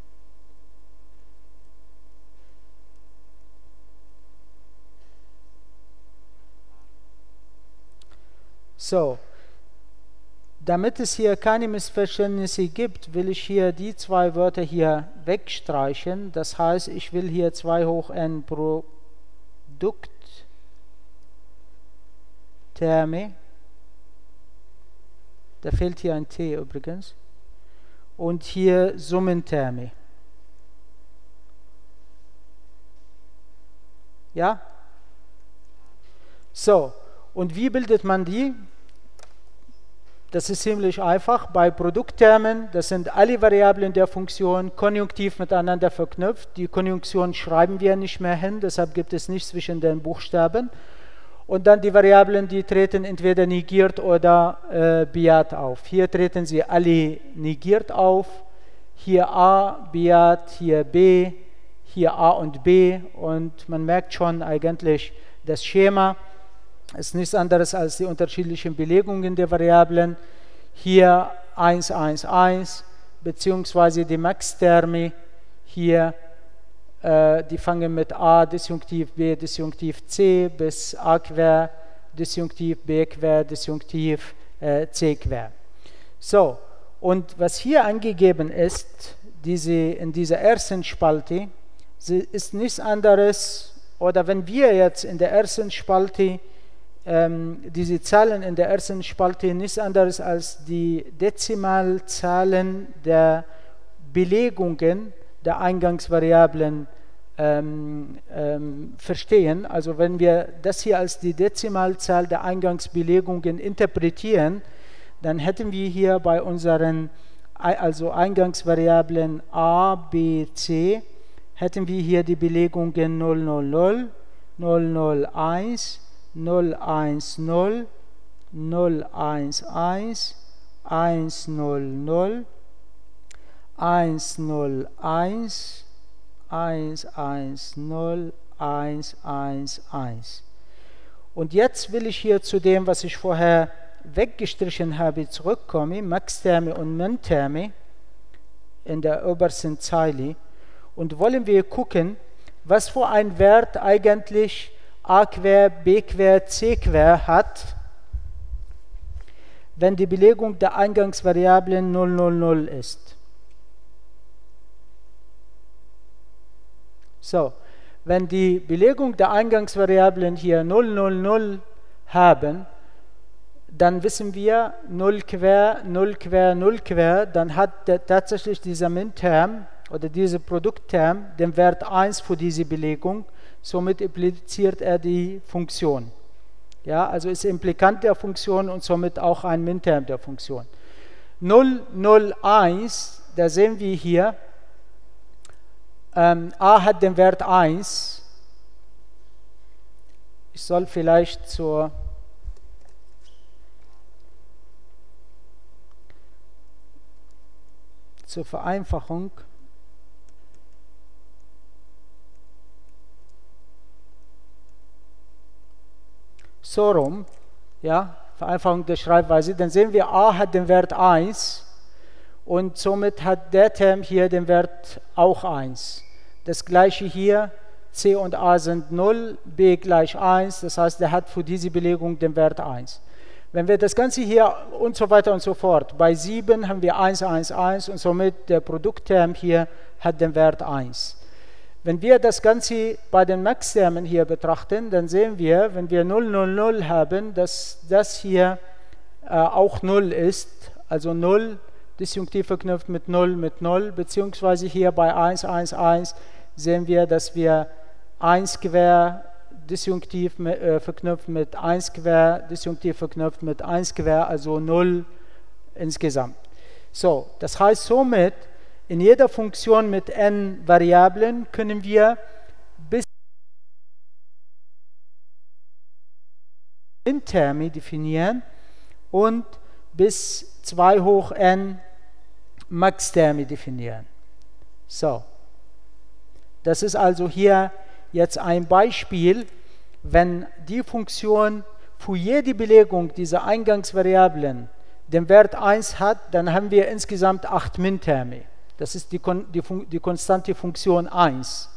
So, damit es hier keine Missverständnisse gibt, will ich hier die zwei Wörter hier wegstreichen. Das heißt, ich will hier 2 hoch n Produktterme. Da fehlt hier ein T übrigens. Und hier Summenterme. Ja? So, und wie bildet man die? Das ist ziemlich einfach. Bei Produkttermen, das sind alle Variablen der Funktion konjunktiv miteinander verknüpft. Die Konjunktion schreiben wir nicht mehr hin, deshalb gibt es nichts zwischen den Buchstaben. Und dann die Variablen, die treten entweder negiert oder bejaht auf. Hier treten sie alle negiert auf. Hier A, bejaht, hier B, hier A und B. Und man merkt schon eigentlich das Schema. Ist nichts anderes als die unterschiedlichen Belegungen der Variablen. Hier 1, 1, 1, beziehungsweise die Max-Terme hier, die fangen mit A, Disjunktiv B, Disjunktiv C bis A quer, Disjunktiv B quer, Disjunktiv C quer. So, und was hier angegeben ist, in dieser ersten Spalte, ist nichts anderes, oder wenn wir jetzt in der ersten Spalte diese Zahlen in der ersten Spalte nichts anderes als die Dezimalzahlen der Belegungen der Eingangsvariablen verstehen. Also wenn wir das hier als die Dezimalzahl der Eingangsbelegungen interpretieren, dann hätten wir hier bei unseren Eingangsvariablen a, b, c, hätten wir hier die Belegungen 0, 0, 0, 0, 0, 1, 0, 1, 0, 0, 1, 1, 1, 0, 0, 1, 0, 1, 1, 1, 0, 1, 1, 1. Und jetzt will ich hier zu dem, was ich vorher weggestrichen habe, zurückkommen, Max-Terme und Min-Terme in der obersten Zeile. Und wollen wir gucken, was für ein Wert eigentlich A quer, B quer, C quer hat, wenn die Belegung der Eingangsvariablen 0, 0, 0 ist. So, wenn die Belegung der Eingangsvariablen hier 0, 0, 0 haben, dann wissen wir 0 quer, 0 quer, 0 quer, dann hat tatsächlich dieser Min-Term oder dieser Produktterm den Wert 1 für diese Belegung. Somit impliziert er die Funktion. Ja, also ist Implikant der Funktion und somit auch ein Min-Term der Funktion. 0, 0, 1, da sehen wir hier, a hat den Wert 1. Ich soll vielleicht zur Vereinfachung so rum, ja, Vereinfachung der Schreibweise, dann sehen wir, a hat den Wert 1 und somit hat der Term hier den Wert auch 1. Das gleiche hier, c und a sind 0, b gleich 1, das heißt, der hat für diese Belegung den Wert 1. Wenn wir das Ganze hier und so weiter und so fort, bei 7 haben wir 1, 1, 1 und somit der Produktterm hier hat den Wert 1. Wenn wir das Ganze bei den Max-Termen hier betrachten, dann sehen wir, wenn wir 0, 0, 0 haben, dass das hier auch 0 ist, also 0 disjunktiv verknüpft mit 0, beziehungsweise hier bei 1, 1, 1 sehen wir, dass wir 1 quer disjunktiv verknüpft mit 1 quer, disjunktiv verknüpft mit 1 quer, also 0 insgesamt. So, das heißt somit, in jeder Funktion mit n Variablen können wir bis Min-Terme definieren und bis 2 hoch n Max-Terme definieren. So, das ist also hier jetzt ein Beispiel, wenn die Funktion für jede Belegung dieser Eingangsvariablen den Wert 1 hat, dann haben wir insgesamt 8 Min-Terme. Das ist die konstante Funktion 1.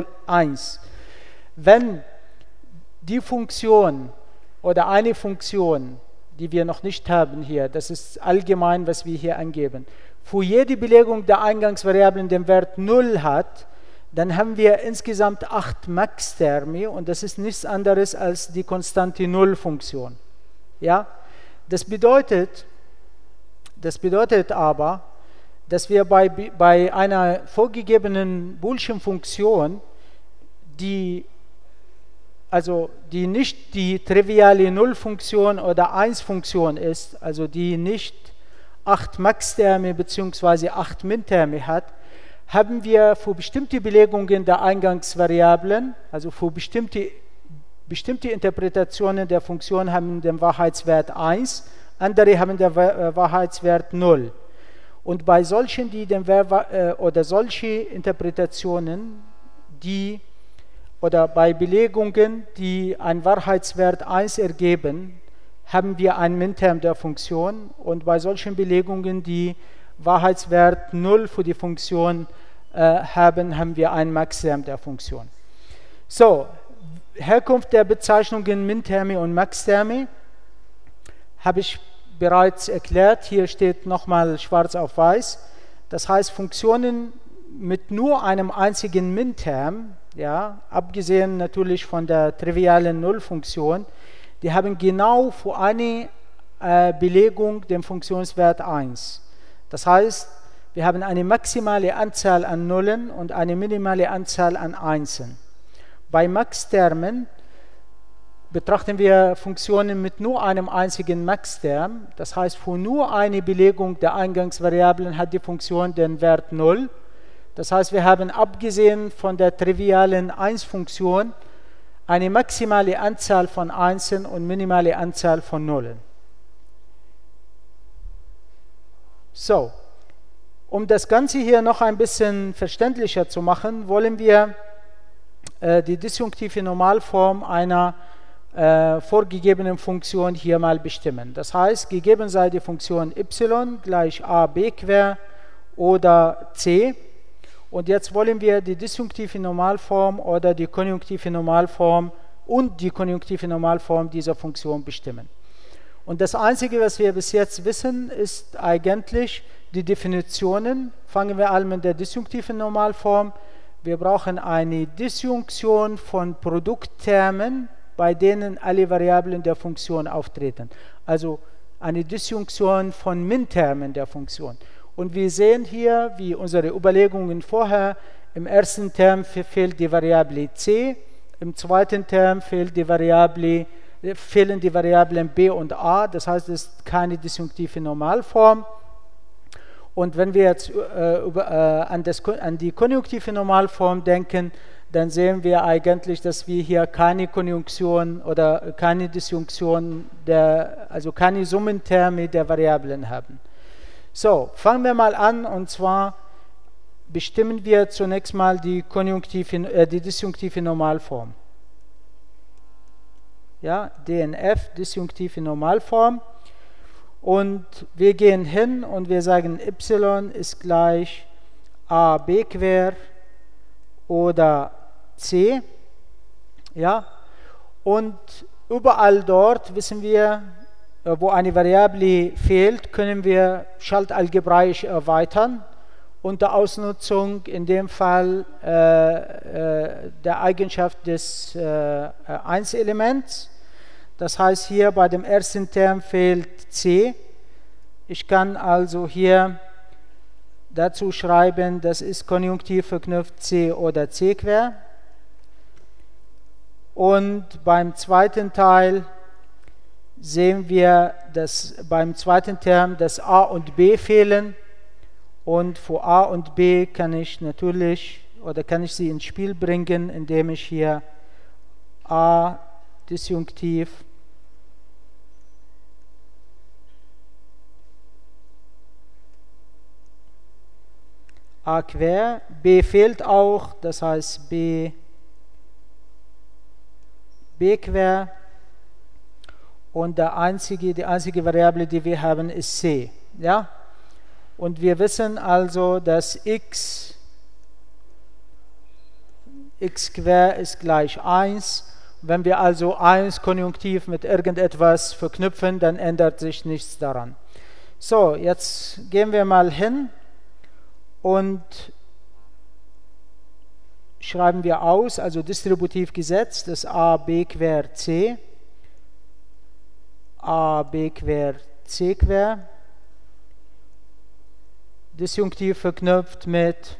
Wenn die Funktion oder eine Funktion, die wir noch nicht haben hier, das ist allgemein, was wir hier angeben, für jede Belegung der Eingangsvariablen den Wert 0 hat, dann haben wir insgesamt 8 Max-Terme und das ist nichts anderes als die konstante Null-Funktion. Ja? Das bedeutet aber, dass wir bei einer vorgegebenen Boolschen Funktion, die nicht die triviale Null-Funktion oder 1-Funktion ist, also die nicht 8 Max-Terme bzw. 8 Min-Terme hat, haben wir für bestimmte Belegungen der Eingangsvariablen, also für bestimmte Interpretationen der Funktion haben den Wahrheitswert 1, andere haben den Wahrheitswert 0. Und bei solchen, solche Interpretationen, oder bei Belegungen, die einen Wahrheitswert 1 ergeben, haben wir einen Min-Term der Funktion, und bei solchen Belegungen, die Wahrheitswert 0 für die Funktion haben wir einen Max-Term der Funktion. So, Herkunft der Bezeichnungen Min-Terme und Max-Terme habe ich bereits erklärt. Hier steht nochmal schwarz auf weiß. Das heißt, Funktionen mit nur einem einzigen Min-Term, ja, abgesehen natürlich von der trivialen Null-Funktion, die haben genau für eine Belegung den Funktionswert 1. Das heißt, wir haben eine maximale Anzahl an Nullen und eine minimale Anzahl an Einsen. Bei Max-Termen betrachten wir Funktionen mit nur einem einzigen Max-Term. Das heißt, für nur eine Belegung der Eingangsvariablen hat die Funktion den Wert 0. Das heißt, wir haben abgesehen von der trivialen 1-Funktion eine maximale Anzahl von Einsen und minimale Anzahl von Nullen. So, um das Ganze hier noch ein bisschen verständlicher zu machen, wollen wir die disjunktive Normalform einer vorgegebenen Funktion hier mal bestimmen. Das heißt, gegeben sei die Funktion y gleich a b quer oder c. Und jetzt wollen wir die disjunktive Normalform oder die konjunktive Normalform und die konjunktive Normalform dieser Funktion bestimmen. Und das Einzige, was wir bis jetzt wissen, ist eigentlich die Definitionen. Fangen wir an mit der disjunktiven Normalform. Wir brauchen eine Disjunktion von Produkttermen, bei denen alle Variablen der Funktion auftreten. Also eine Disjunktion von Min-Termen der Funktion. Und wir sehen hier, wie unsere Überlegungen vorher, im ersten Term fehlt die Variable c, im zweiten Term fehlen die Variablen b und a, das heißt, es ist keine disjunktive Normalform. Und wenn wir jetzt an die konjunktive Normalform denken, dann sehen wir eigentlich, dass wir hier keine Konjunktion oder keine Disjunktion, also keine Summenterme der Variablen haben. So, fangen wir mal an, und zwar bestimmen wir zunächst mal die disjunktive Normalform. Ja, DNF, disjunktive Normalform. Und wir gehen hin und wir sagen, y ist gleich a b quer oder c. Ja? Und überall dort wissen wir, wo eine Variable fehlt, können wir schaltalgebraisch erweitern unter Ausnutzung in dem Fall der Eigenschaft des 1-Elements. Das heißt, hier bei dem ersten Term fehlt C. Ich kann also hier dazu schreiben, das ist konjunktiv verknüpft C oder C quer. Und beim zweiten Teil sehen wir, dass beim zweiten Term das A und B fehlen. Und für A und B kann ich natürlich, oder kann ich sie ins Spiel bringen, indem ich hier A disjunktiv A quer, B fehlt auch, das heißt B quer, und die einzige Variable, die wir haben, ist C. Ja? Und wir wissen also, dass x quer ist gleich 1. Wenn wir also 1 konjunktiv mit irgendetwas verknüpfen, dann ändert sich nichts daran. So, jetzt gehen wir mal hin und schreiben wir aus, also distributiv gesetzt, das A, B quer, C, A, B quer, C quer, disjunktiv verknüpft mit,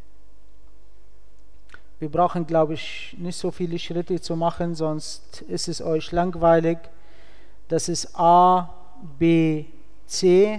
wir brauchen, glaube ich, nicht so viele Schritte zu machen, sonst ist es euch langweilig. Das ist A, B, C,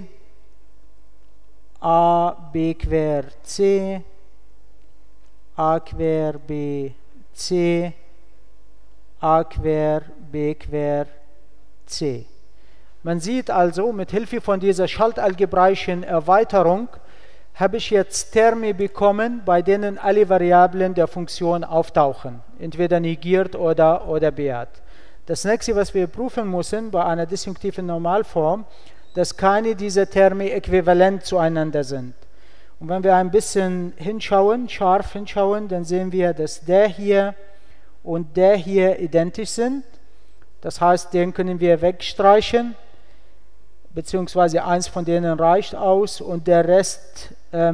A, B quer, C, A quer, B, C, A quer, B quer, C. Man sieht also, mit Hilfe von dieser schaltalgebraischen Erweiterung habe ich jetzt Terme bekommen, bei denen alle Variablen der Funktion auftauchen, entweder negiert oder bejaht. Das nächste, was wir prüfen müssen bei einer disjunktiven Normalform, dass keine dieser Terme äquivalent zueinander sind. Und wenn wir ein bisschen hinschauen, scharf hinschauen, dann sehen wir, dass der hier und der hier identisch sind. Das heißt, den können wir wegstreichen, beziehungsweise eins von denen reicht aus, und der Rest,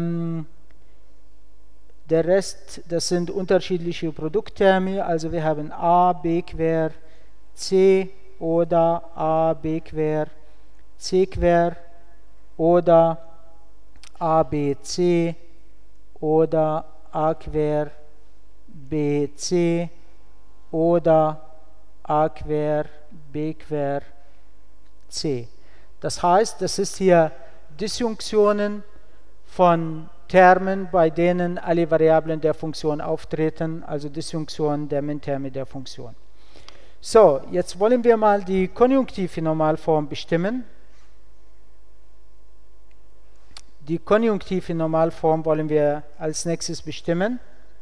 das sind unterschiedliche Produktterme. Also wir haben A, B quer, C oder A, B quer, C quer oder A, B, C oder A quer, B, C oder A quer, B quer, C. Das heißt, das ist hier Disjunktionen von Termen, bei denen alle Variablen der Funktion auftreten, also Disjunktion der Minterme der Funktion. So, jetzt wollen wir mal die konjunktive Normalform bestimmen. Die konjunktive Normalform wollen wir als nächstes bestimmen.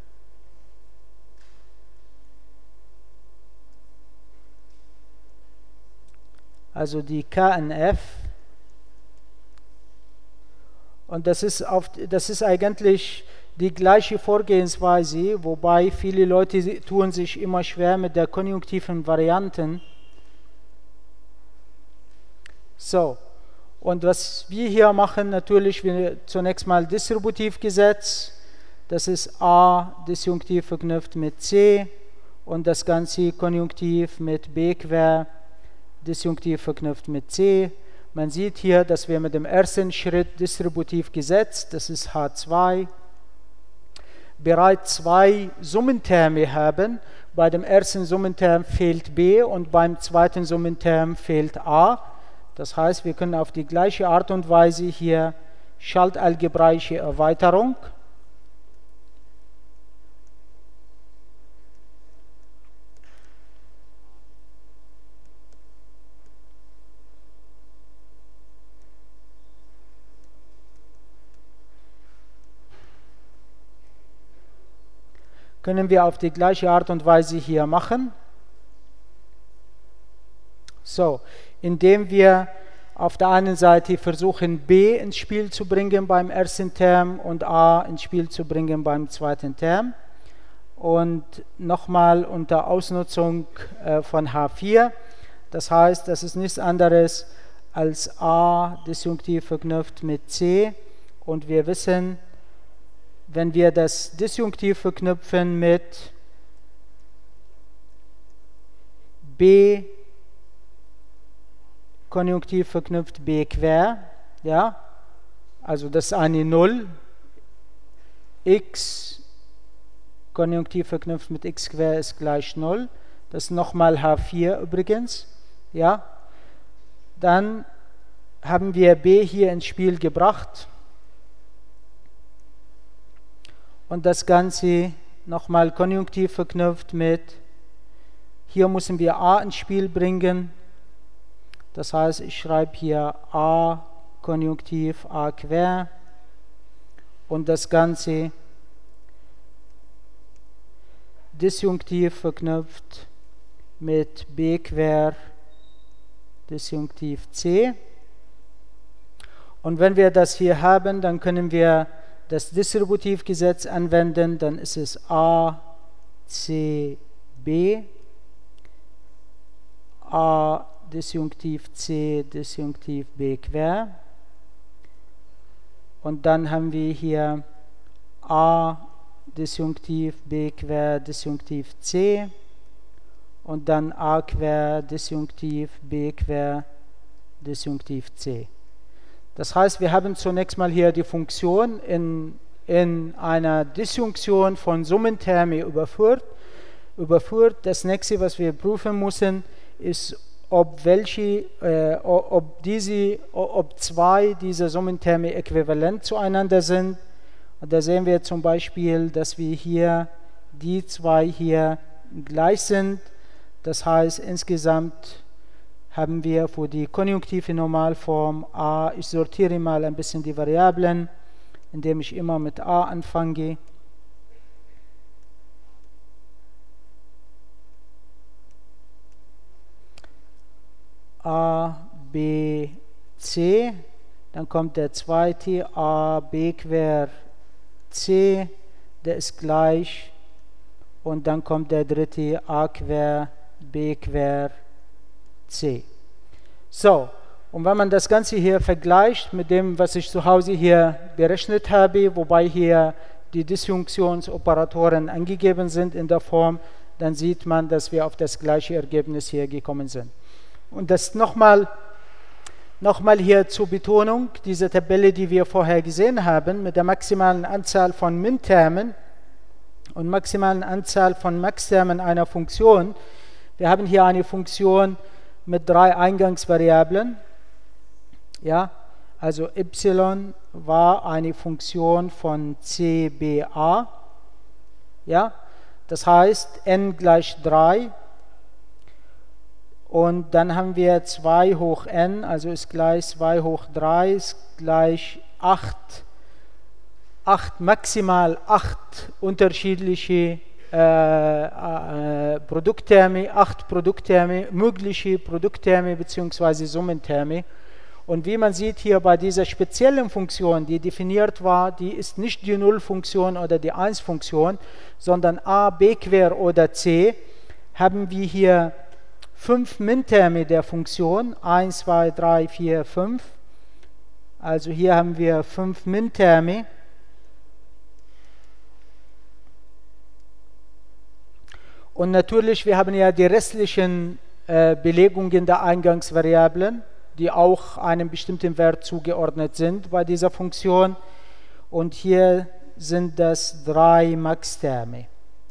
Also die KNF. Und das ist eigentlich die gleiche Vorgehensweise, wobei viele Leute tun sich immer schwer mit der konjunktiven Varianten. So, und was wir hier machen, natürlich, wir zunächst mal distributiv gesetzt. Das ist A disjunktiv verknüpft mit C und das Ganze konjunktiv mit B quer disjunktiv verknüpft mit C. Man sieht hier, dass wir mit dem ersten Schritt distributiv gesetzt, das ist H2, bereits zwei Summenterme haben. Bei dem ersten Summenterm fehlt B und beim zweiten Summenterm fehlt A. Das heißt, wir können auf die gleiche Art und Weise hier schaltalgebraische Erweiterung können wir auf die gleiche Art und Weise hier machen. So, indem wir auf der einen Seite versuchen, B ins Spiel zu bringen beim ersten Term und A ins Spiel zu bringen beim zweiten Term. Und nochmal unter Ausnutzung von H4. Das heißt, das ist nichts anderes als A disjunktiv verknüpft mit C. Und wir wissen, wenn wir das disjunktiv verknüpfen mit B konjunktiv verknüpft b quer, ja, also das ist eine 0, x konjunktiv verknüpft mit x quer ist gleich 0, das ist nochmal h4 übrigens, ja, dann haben wir b hier ins Spiel gebracht und das Ganze nochmal konjunktiv verknüpft mit, hier müssen wir a ins Spiel bringen, das heißt, ich schreibe hier a konjunktiv a quer und das Ganze disjunktiv verknüpft mit b quer disjunktiv c. Und wenn wir das hier haben, dann können wir das Distributivgesetz anwenden, dann ist es a, c, b, a disjunktiv c, disjunktiv b quer. Und dann haben wir hier a disjunktiv b quer disjunktiv c und dann a quer disjunktiv b quer disjunktiv c. Das heißt, wir haben zunächst mal hier die Funktion in einer Disjunktion von Summenterme überführt. Das nächste, was wir prüfen müssen, ist, ob zwei dieser Summenterme äquivalent zueinander sind. Und da sehen wir zum Beispiel, dass wir hier die zwei hier gleich sind. Das heißt, insgesamt haben wir für die konjunktive Normalform a, ich sortiere mal ein bisschen die Variablen, indem ich immer mit a anfange. A, B, C, dann kommt der zweite a, b quer, c, der ist gleich, und dann kommt der dritte a quer, b quer, c. So, und wenn man das Ganze hier vergleicht mit dem, was ich zu Hause hier berechnet habe, wobei hier die Disjunktionsoperatoren angegeben sind in der Form, dann sieht man, dass wir auf das gleiche Ergebnis hier gekommen sind. Und das nochmal hier zur Betonung, diese Tabelle, die wir vorher gesehen haben, mit der maximalen Anzahl von Mintermen und maximalen Anzahl von Maxtermen einer Funktion. Wir haben hier eine Funktion mit 3 Eingangsvariablen. Ja, also y war eine Funktion von CBA. Ja, das heißt n gleich 3. Und dann haben wir 2 hoch n, also ist gleich 2 hoch 3, ist gleich 8, maximal 8 unterschiedliche Produktterme, 8 Produktterme, mögliche Produktterme bzw. Summenterme. Und wie man sieht hier bei dieser speziellen Funktion, die definiert war, die ist nicht die Null-Funktion oder die 1-Funktion, sondern a, b quer oder c, haben wir hier 5 Minterme der Funktion, 1, 2, 3, 4, 5. Also hier haben wir 5 Minterme. Und natürlich, wir haben ja die restlichen Belegungen der Eingangsvariablen, die auch einem bestimmten Wert zugeordnet sind bei dieser Funktion. Und hier sind das 3 Maxterme.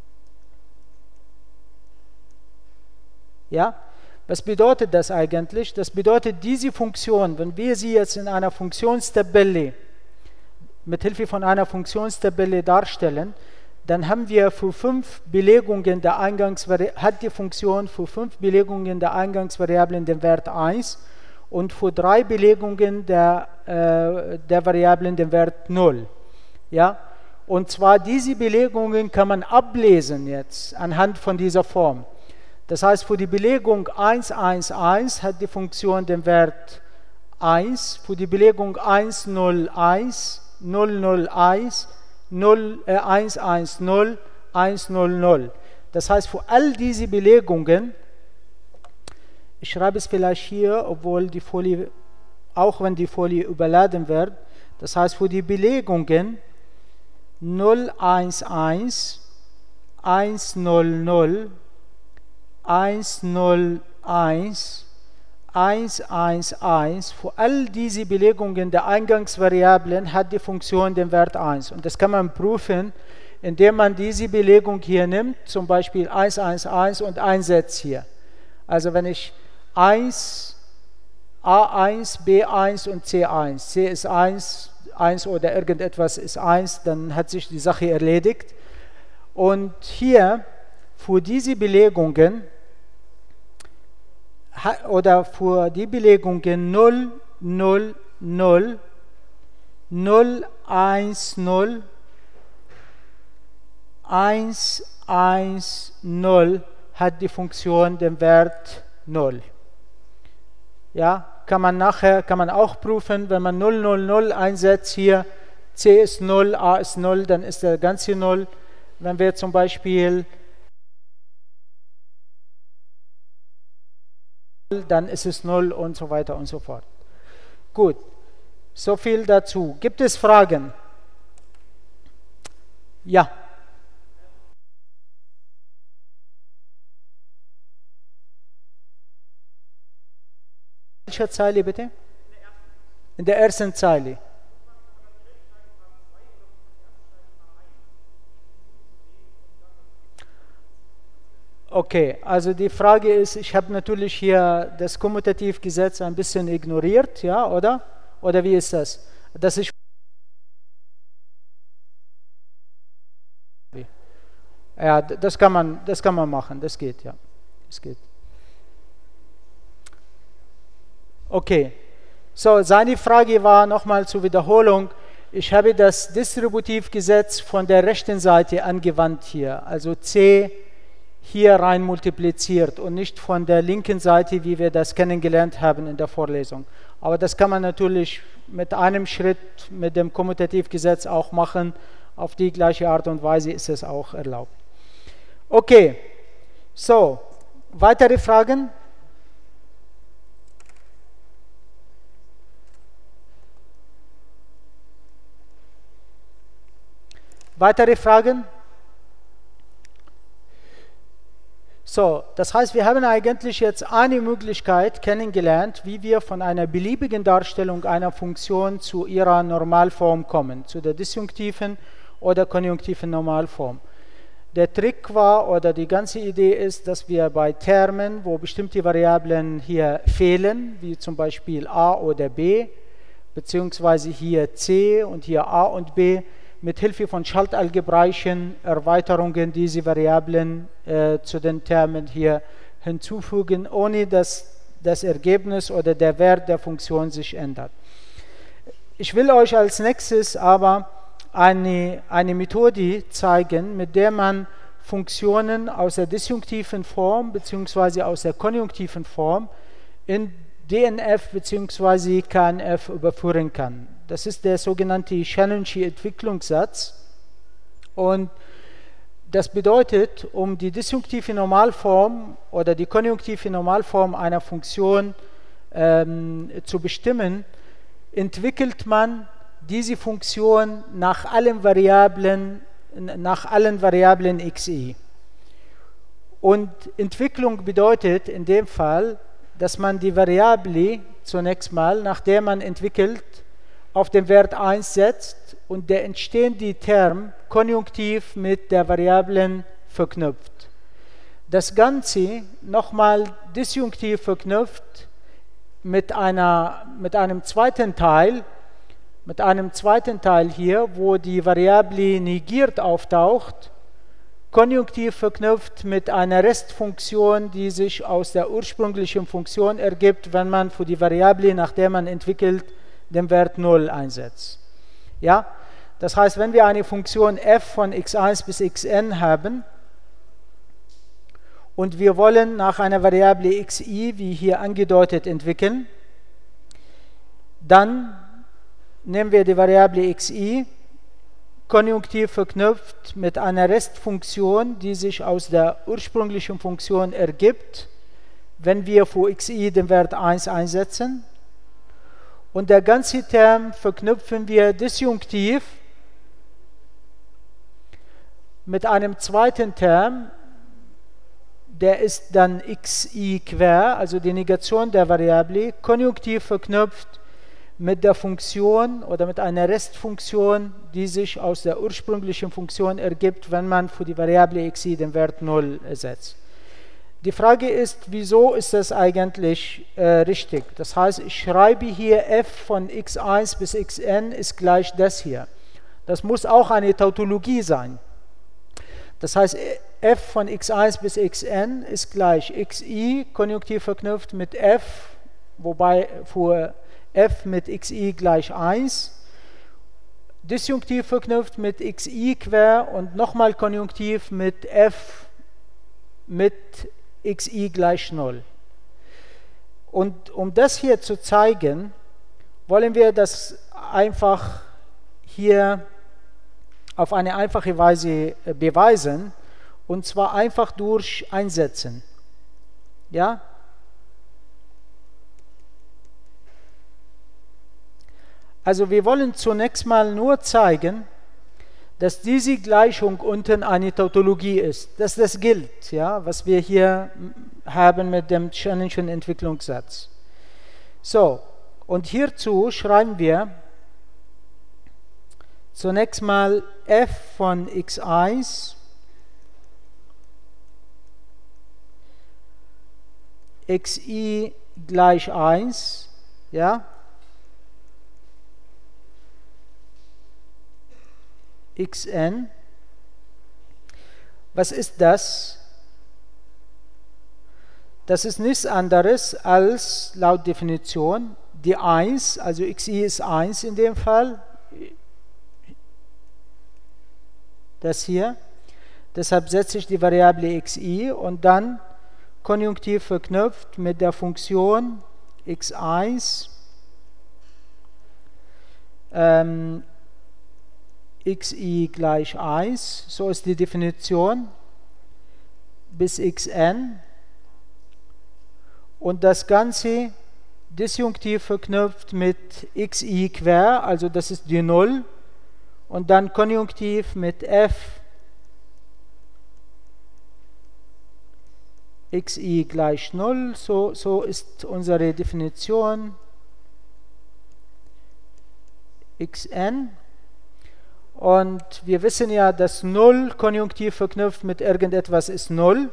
Ja, was bedeutet das eigentlich? Das bedeutet, diese Funktion, wenn wir sie jetzt in einer Funktionstabelle, mit Hilfe von einer Funktionstabelle darstellen, dann haben wir für 5 Belegungen der hat die Funktion für 5 Belegungen der Eingangsvariablen den Wert 1 und für 3 Belegungen der Variablen den Wert 0. Ja? Und zwar diese Belegungen kann man ablesen jetzt anhand von dieser Form. Das heißt, für die Belegung 1, 1, 1 hat die Funktion den Wert 1, für die Belegung 1, 0, 1, 0, 0, 1, 1, 1, 0, 1, 0, 0. Das heißt, für all diese Belegungen, ich schreibe es vielleicht hier, obwohl die Folie, auch wenn die Folie überladen wird, das heißt, für die Belegungen 0, 1, 1, 1, 0, 0, 1, 0, 1, 1, 1, 1, für all diese Belegungen der Eingangsvariablen hat die Funktion den Wert 1. Und das kann man prüfen, indem man diese Belegung hier nimmt, zum Beispiel 1, 1, 1 und einsetzt hier. Also wenn ich 1, A1, B1 und C1, C ist 1, 1 oder irgendetwas ist 1, dann hat sich die Sache erledigt. Und hier für diese Belegungen oder für die Belegungen 0, 0, 0, 0, 1, 0, 1, 1, 0 hat die Funktion den Wert 0. Ja, kann man auch prüfen, wenn man 0, 0, 0 einsetzt hier, C ist 0, A ist 0, dann ist der ganze 0. Wenn wir zum Beispiel, dann ist es 0 und so weiter und so fort. Gut, so viel dazu. Gibt es Fragen? Ja. In welcher Zeile bitte? In der ersten Zeile. Okay, also die Frage ist, ich habe natürlich hier das Kommutativgesetz ein bisschen ignoriert, ja, oder? Oder wie ist das? Dass ich ja, das kann man machen, das geht, ja. Das geht. Okay, so seine Frage war nochmal zur Wiederholung, ich habe das Distributivgesetz von der rechten Seite angewandt hier, also C hier rein multipliziert und nicht von der linken Seite, wie wir das kennengelernt haben in der Vorlesung. Aber das kann man natürlich mit einem Schritt mit dem Kommutativgesetz auch machen, auf die gleiche Art und Weise ist es auch erlaubt. Okay, so, weitere Fragen? Weitere Fragen? So, das heißt, wir haben eigentlich jetzt eine Möglichkeit kennengelernt, wie wir von einer beliebigen Darstellung einer Funktion zu ihrer Normalform kommen, zu der disjunktiven oder konjunktiven Normalform. Der Trick war, oder die ganze Idee ist, dass wir bei Termen, wo bestimmte Variablen hier fehlen, wie zum Beispiel a oder b, beziehungsweise hier c und hier a und b, mit Hilfe von schaltalgebraischen Erweiterungen diese Variablen zu den Termen hier hinzufügen, ohne dass das Ergebnis oder der Wert der Funktion sich ändert. Ich will euch als nächstes aber eine Methode zeigen, mit der man Funktionen aus der disjunktiven Form bzw. aus der konjunktiven Form in DNF bzw. KNF überführen kann. Das ist der sogenannte Shannonsche Entwicklungssatz. Und das bedeutet, um die disjunktive Normalform oder die konjunktive Normalform einer Funktion zu bestimmen, entwickelt man diese Funktion nach allen Variablen xi. Und Entwicklung bedeutet in dem Fall, dass man die Variable zunächst mal, nachdem man entwickelt, auf den Wert 1 setzt und der entstehende Term konjunktiv mit der Variablen verknüpft. Das Ganze nochmal disjunktiv verknüpft mit einem zweiten Teil hier, wo die Variable negiert auftaucht, konjunktiv verknüpft mit einer Restfunktion, die sich aus der ursprünglichen Funktion ergibt, wenn man für die Variable, nach der man entwickelt, den Wert 0 einsetzt. Ja? Das heißt, wenn wir eine Funktion f von x1 bis xn haben und wir wollen nach einer Variable xi, wie hier angedeutet, entwickeln, dann nehmen wir die Variable xi, konjunktiv verknüpft mit einer Restfunktion, die sich aus der ursprünglichen Funktion ergibt, wenn wir für xi den Wert 1 einsetzen. Und der ganze Term verknüpfen wir disjunktiv mit einem zweiten Term, der ist dann xi quer, also die Negation der Variable, konjunktiv verknüpft mit der Funktion oder mit einer Restfunktion, die sich aus der ursprünglichen Funktion ergibt, wenn man für die Variable xi den Wert 0 ersetzt. Die Frage ist, wieso ist das eigentlich richtig? Das heißt, ich schreibe hier f von x1 bis xn ist gleich das hier. Das muss auch eine Tautologie sein. Das heißt, f von x1 bis xn ist gleich xi, konjunktiv verknüpft mit f, wobei für f mit xi gleich 1, disjunktiv verknüpft mit xi quer und nochmal konjunktiv mit f mit xi gleich 0. Und um das hier zu zeigen, wollen wir das einfach hier auf eine einfache Weise beweisen, und zwar einfach durch Einsetzen. Ja? Also wir wollen zunächst mal nur zeigen, dass diese Gleichung unten eine Tautologie ist, dass das gilt, ja, was wir hier haben mit dem Shannonschen Entwicklungssatz. So, und hierzu schreiben wir zunächst mal f von x1 xi gleich 1, ja, xn. Was ist das? Das ist nichts anderes als laut Definition die 1, also xi ist 1 in dem Fall, das hier. Deshalb setze ich die Variable xi und dann konjunktiv verknüpft mit der Funktion x1 xi gleich 1, so ist die Definition, bis xn, und das Ganze disjunktiv verknüpft mit xi quer, also das ist die 0, und dann konjunktiv mit f xi gleich 0, so ist unsere Definition xn. Und wir wissen ja, dass 0 konjunktiv verknüpft mit irgendetwas ist 0.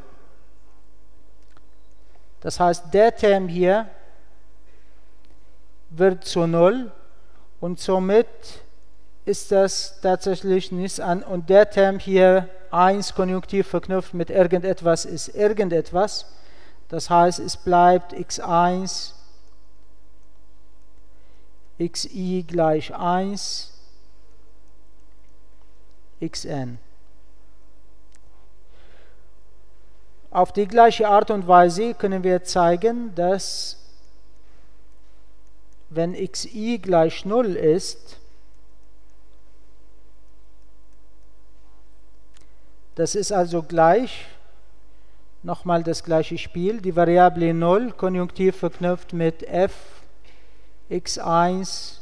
Das heißt, der Term hier wird zu 0 und somit ist das tatsächlich nichts an. Und der Term hier 1 konjunktiv verknüpft mit irgendetwas ist irgendetwas. Das heißt, es bleibt x1 xi gleich 1 xn. Auf die gleiche Art und Weise können wir zeigen, dass wenn xi gleich 0 ist, das ist also gleich, nochmal das gleiche Spiel, die Variable 0 konjunktiv verknüpft mit f x1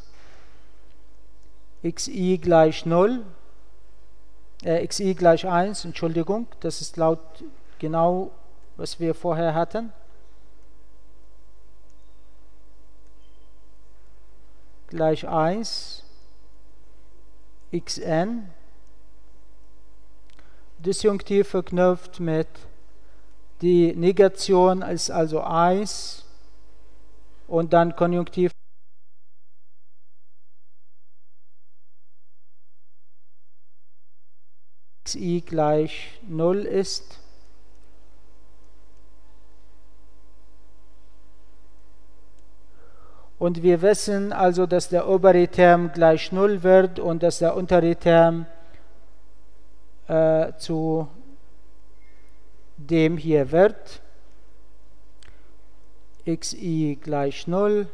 xi gleich 0, xi gleich 1, Entschuldigung, das ist laut genau, was wir vorher hatten. Gleich 1 xn, disjunktiv verknüpft mit die Negation ist also 1 und dann konjunktiv xi gleich 0 ist. Und wir wissen also, dass der obere Term gleich 0 wird und dass der untere Term zu dem hier wird. Xi gleich 0.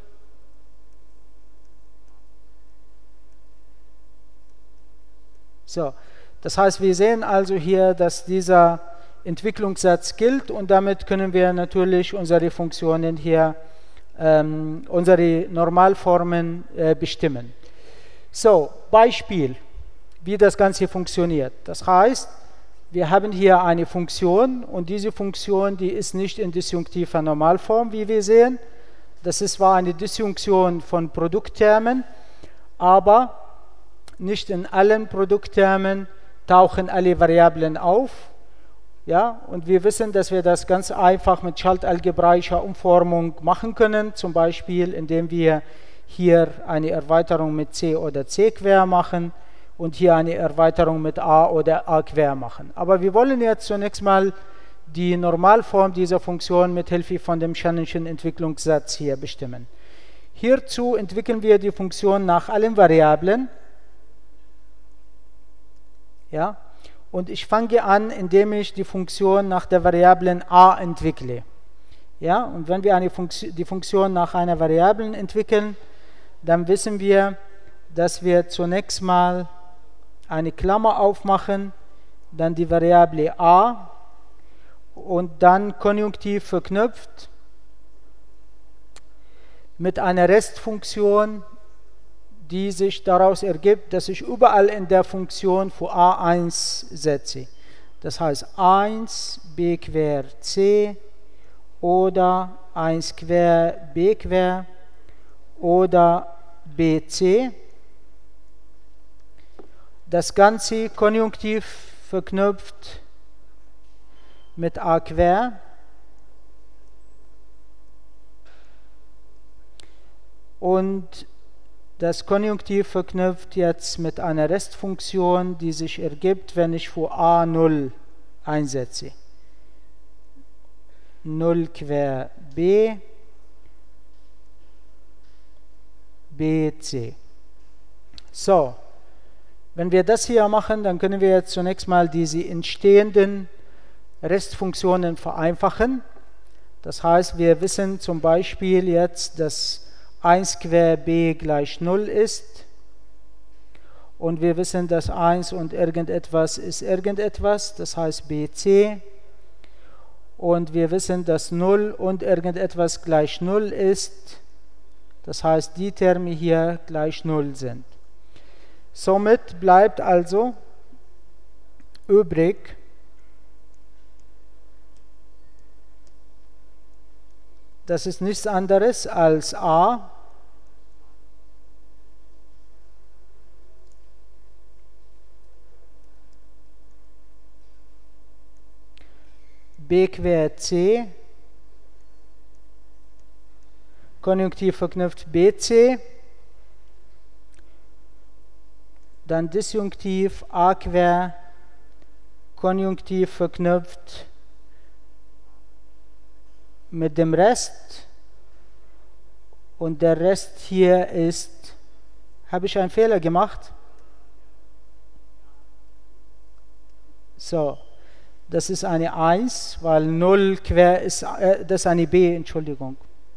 So, das heißt, wir sehen also hier, dass dieser Entwicklungssatz gilt und damit können wir natürlich unsere Funktionen hier, unsere Normalformen bestimmen. So, Beispiel, wie das Ganze funktioniert. Das heißt, wir haben hier eine Funktion und diese Funktion, die ist nicht in disjunktiver Normalform, wie wir sehen. Das ist zwar eine Disjunktion von Produkttermen, aber nicht in allen Produkttermen tauchen alle Variablen auf. Ja, und wir wissen, dass wir das ganz einfach mit schaltalgebraischer Umformung machen können, zum Beispiel indem wir hier eine Erweiterung mit c oder c quer machen und hier eine Erweiterung mit a oder a quer machen. Aber wir wollen jetzt zunächst mal die Normalform dieser Funktion mit Hilfe von dem Shannonschen Entwicklungssatz hier bestimmen. Hierzu entwickeln wir die Funktion nach allen Variablen. Ja, und ich fange an, indem ich die Funktion nach der Variablen a entwickle. Ja, und wenn wir die Funktion nach einer Variablen entwickeln, dann wissen wir, dass wir zunächst mal eine Klammer aufmachen, dann die Variable a und dann konjunktiv verknüpft mit einer Restfunktion, die sich daraus ergibt, dass ich überall in der Funktion für a1 setze. Das heißt 1 b quer c oder 1 quer b quer oder bc. Das Ganze konjunktiv verknüpft mit a quer. Und das Konjunktiv verknüpft jetzt mit einer Restfunktion, die sich ergibt, wenn ich für a0 einsetze. 0 quer b, bc. So, wenn wir das hier machen, dann können wir jetzt zunächst mal diese entstehenden Restfunktionen vereinfachen. Das heißt, wir wissen zum Beispiel jetzt, dass 1 quer b gleich 0 ist und wir wissen, dass 1 und irgendetwas ist irgendetwas, das heißt bc, und wir wissen, dass 0 und irgendetwas gleich 0 ist, das heißt die Terme hier gleich 0 sind. Somit bleibt also übrig das ist nichts anderes als a b quer c, konjunktiv verknüpft bc, dann disjunktiv a quer, konjunktiv verknüpft mit dem Rest, und der Rest hier ist, habe ich einen Fehler gemacht? So, das ist eine 1, weil 0 quer ist, das ist eine b, Entschuldigung.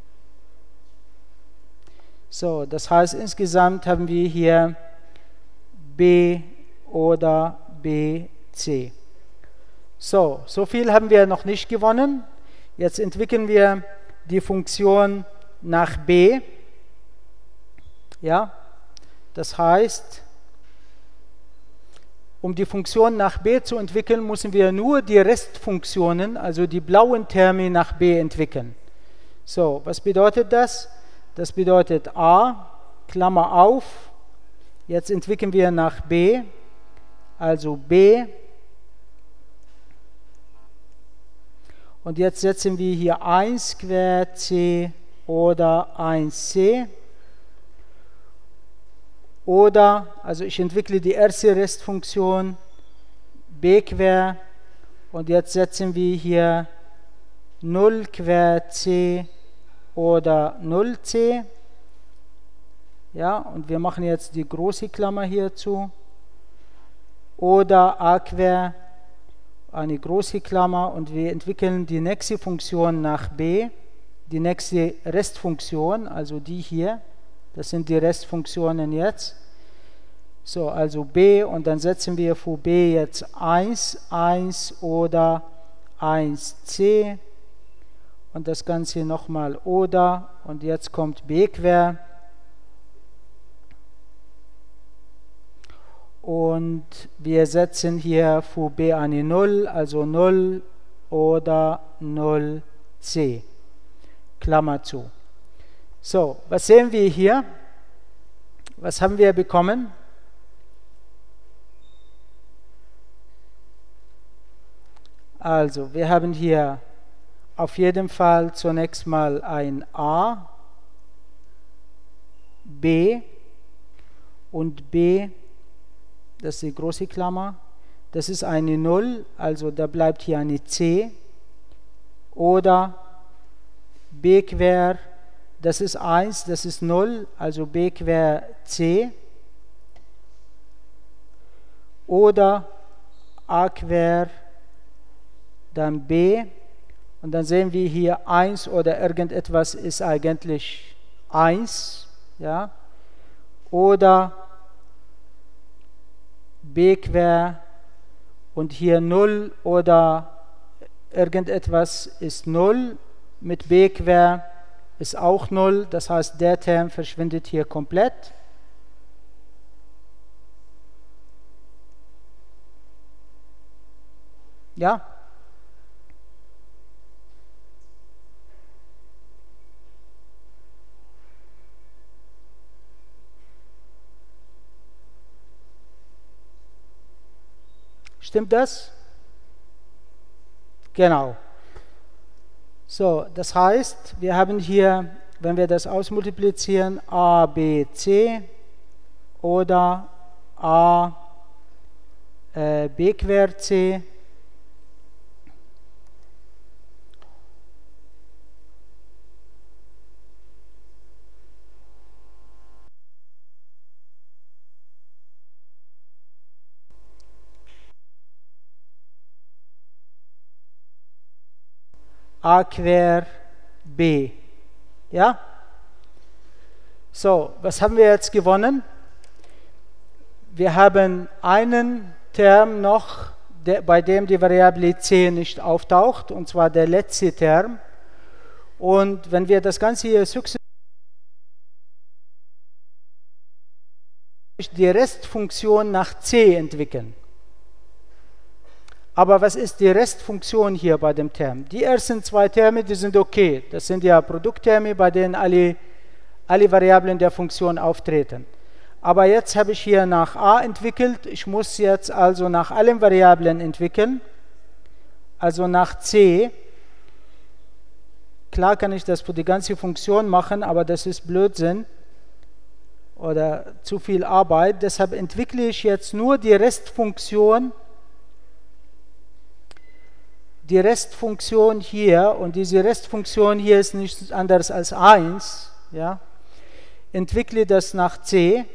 So, das heißt, insgesamt haben wir hier b oder bc. So viel haben wir noch nicht gewonnen. Jetzt entwickeln wir die Funktion nach b. Ja, das heißt, um die Funktion nach b zu entwickeln, müssen wir nur die Restfunktionen, also die blauen Terme, nach b entwickeln. So, was bedeutet das? Das bedeutet a, Klammer auf, jetzt entwickeln wir nach b, also b. Und jetzt setzen wir hier 1 quer c oder 1c. Oder, also ich entwickle die erste Restfunktion b quer und jetzt setzen wir hier 0 quer c oder 0c. Ja, und wir machen jetzt die große Klammer hierzu. Oder a quer, eine große Klammer, und wir entwickeln die nächste Funktion nach b, die nächste Restfunktion, also die hier. Das sind die Restfunktionen jetzt. So, also b, und dann setzen wir für b jetzt 1, 1 oder 1c und das Ganze nochmal oder, und jetzt kommt b quer. und wir setzen hier für b eine 0, also 0 oder 0c, Klammer zu. So, was sehen wir hier? Was haben wir bekommen? Also, wir haben hier auf jeden Fall zunächst mal ein a, b und b, das ist die große Klammer, das ist eine 0, also da bleibt hier eine c, oder b quer, das ist 1, das ist 0, also b quer c, oder a quer, dann b, und dann sehen wir hier 1 oder irgendetwas ist eigentlich 1, ja, oder b quer und hier 0 oder irgendetwas ist 0, mit b quer ist auch 0, das heißt der Term verschwindet hier komplett. Ja? Stimmt das? Genau. So, das heißt, wir haben hier, wenn wir das ausmultiplizieren, a, b, c oder a, b quer c a quer b. Ja? So, was haben wir jetzt gewonnen? Wir haben einen Term noch, bei dem die Variable c nicht auftaucht, und zwar der letzte Term. Und wenn wir das Ganze hier sukzessive die Restfunktion nach c entwickeln. Aber was ist die Restfunktion hier bei dem Term? Die ersten zwei Terme, die sind okay. Das sind ja Produktterme, bei denen alle Variablen der Funktion auftreten. Aber jetzt habe ich hier nach a entwickelt. Ich muss jetzt also nach allen Variablen entwickeln. Also nach c. Klar kann ich das für die ganze Funktion machen, aber das ist Blödsinn oder zu viel Arbeit. Deshalb entwickle ich jetzt nur die Restfunktion hier, und diese Restfunktion hier ist nichts anderes als 1, ja, entwickle das nach c,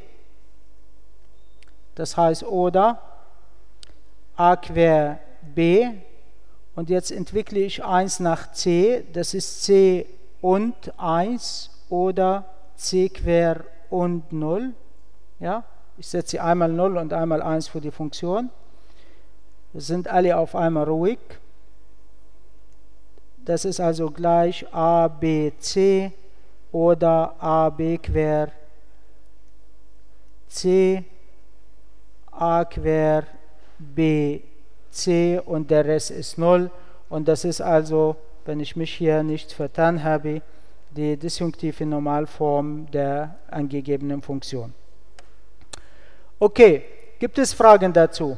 das heißt oder a quer b, und jetzt entwickle ich 1 nach c, das ist c und 1 oder c quer und 0, ja, ich setze einmal 0 und einmal 1 für die Funktion, das sind alle auf einmal ruhig. Das ist also gleich a, b, c oder a, b quer c, a quer b, c und der Rest ist 0. Und das ist also, wenn ich mich hier nicht vertan habe, die disjunktive Normalform der angegebenen Funktion. Okay, gibt es Fragen dazu?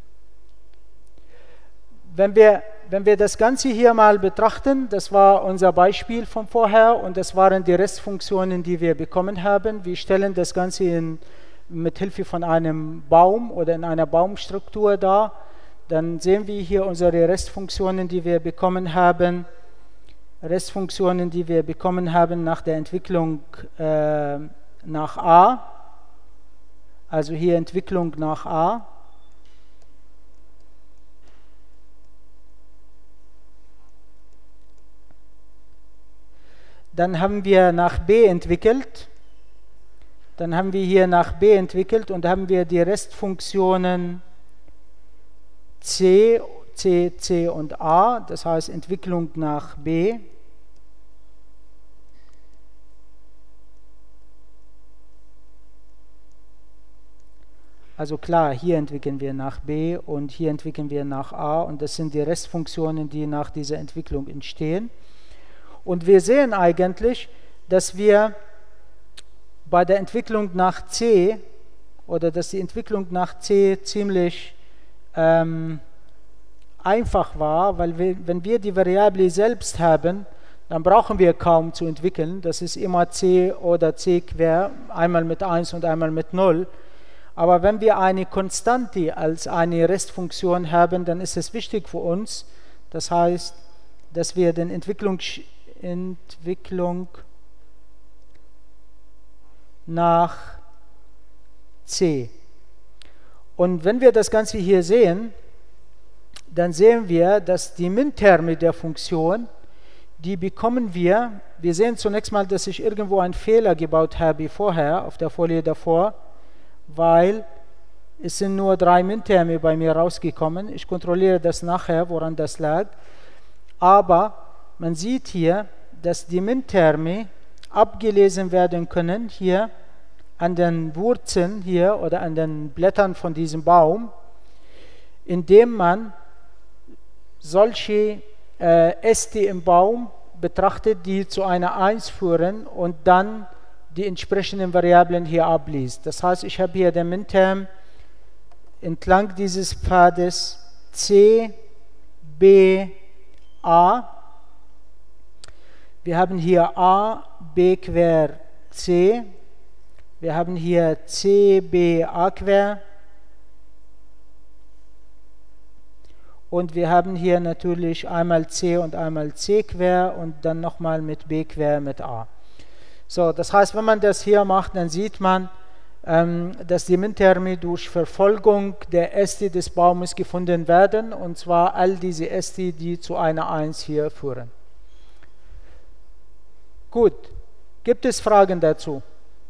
Wenn wir das Ganze hier mal betrachten, das war unser Beispiel von vorher und das waren die Restfunktionen, die wir bekommen haben. Wir stellen das Ganze mit Hilfe von einem Baum oder in einer Baumstruktur dar. Dann sehen wir hier unsere Restfunktionen, die wir bekommen haben. Restfunktionen, die wir bekommen haben nach der Entwicklung nach a. Also hier Entwicklung nach a. Dann haben wir nach b entwickelt. Dann haben wir hier nach b entwickelt und haben wir die Restfunktionen c, c, c und a, das heißt Entwicklung nach b. Also klar, hier entwickeln wir nach b und hier entwickeln wir nach a und das sind die Restfunktionen, die nach dieser Entwicklung entstehen. Und wir sehen eigentlich, dass wir bei der Entwicklung nach c oder dass die Entwicklung nach c ziemlich einfach war, weil wenn wir die Variable selbst haben, dann brauchen wir kaum zu entwickeln. Das ist immer c oder c quer, einmal mit 1 und einmal mit 0. Aber wenn wir eine Konstante als eine Restfunktion haben, dann ist es wichtig für uns. Das heißt, dass wir den Entwicklung nach c. Und wenn wir das Ganze hier sehen, dann sehen wir, dass die Minterme der Funktion, die bekommen wir sehen zunächst mal, dass ich irgendwo einen Fehler gebaut habe vorher, auf der Folie davor, weil es sind nur 3 Minterme bei mir rausgekommen. Ich kontrolliere das nachher, woran das lag. Aber man sieht hier, dass die Minterme abgelesen werden können, hier an den Wurzeln hier oder an den Blättern von diesem Baum, indem man solche Äste im Baum betrachtet, die zu einer 1 führen und dann die entsprechenden Variablen hier abliest. Das heißt, ich habe hier den Minterm entlang dieses Pfades c, b, a. Wir haben hier a, b quer, c. Wir haben hier c, b, a quer. Und wir haben hier natürlich einmal c und einmal c quer und dann nochmal mit b quer mit a. So, das heißt, wenn man das hier macht, dann sieht man, dass die Minterme durch Verfolgung der Äste des Baumes gefunden werden, und zwar all diese Äste, die zu einer 1 hier führen. Gut, gibt es Fragen dazu?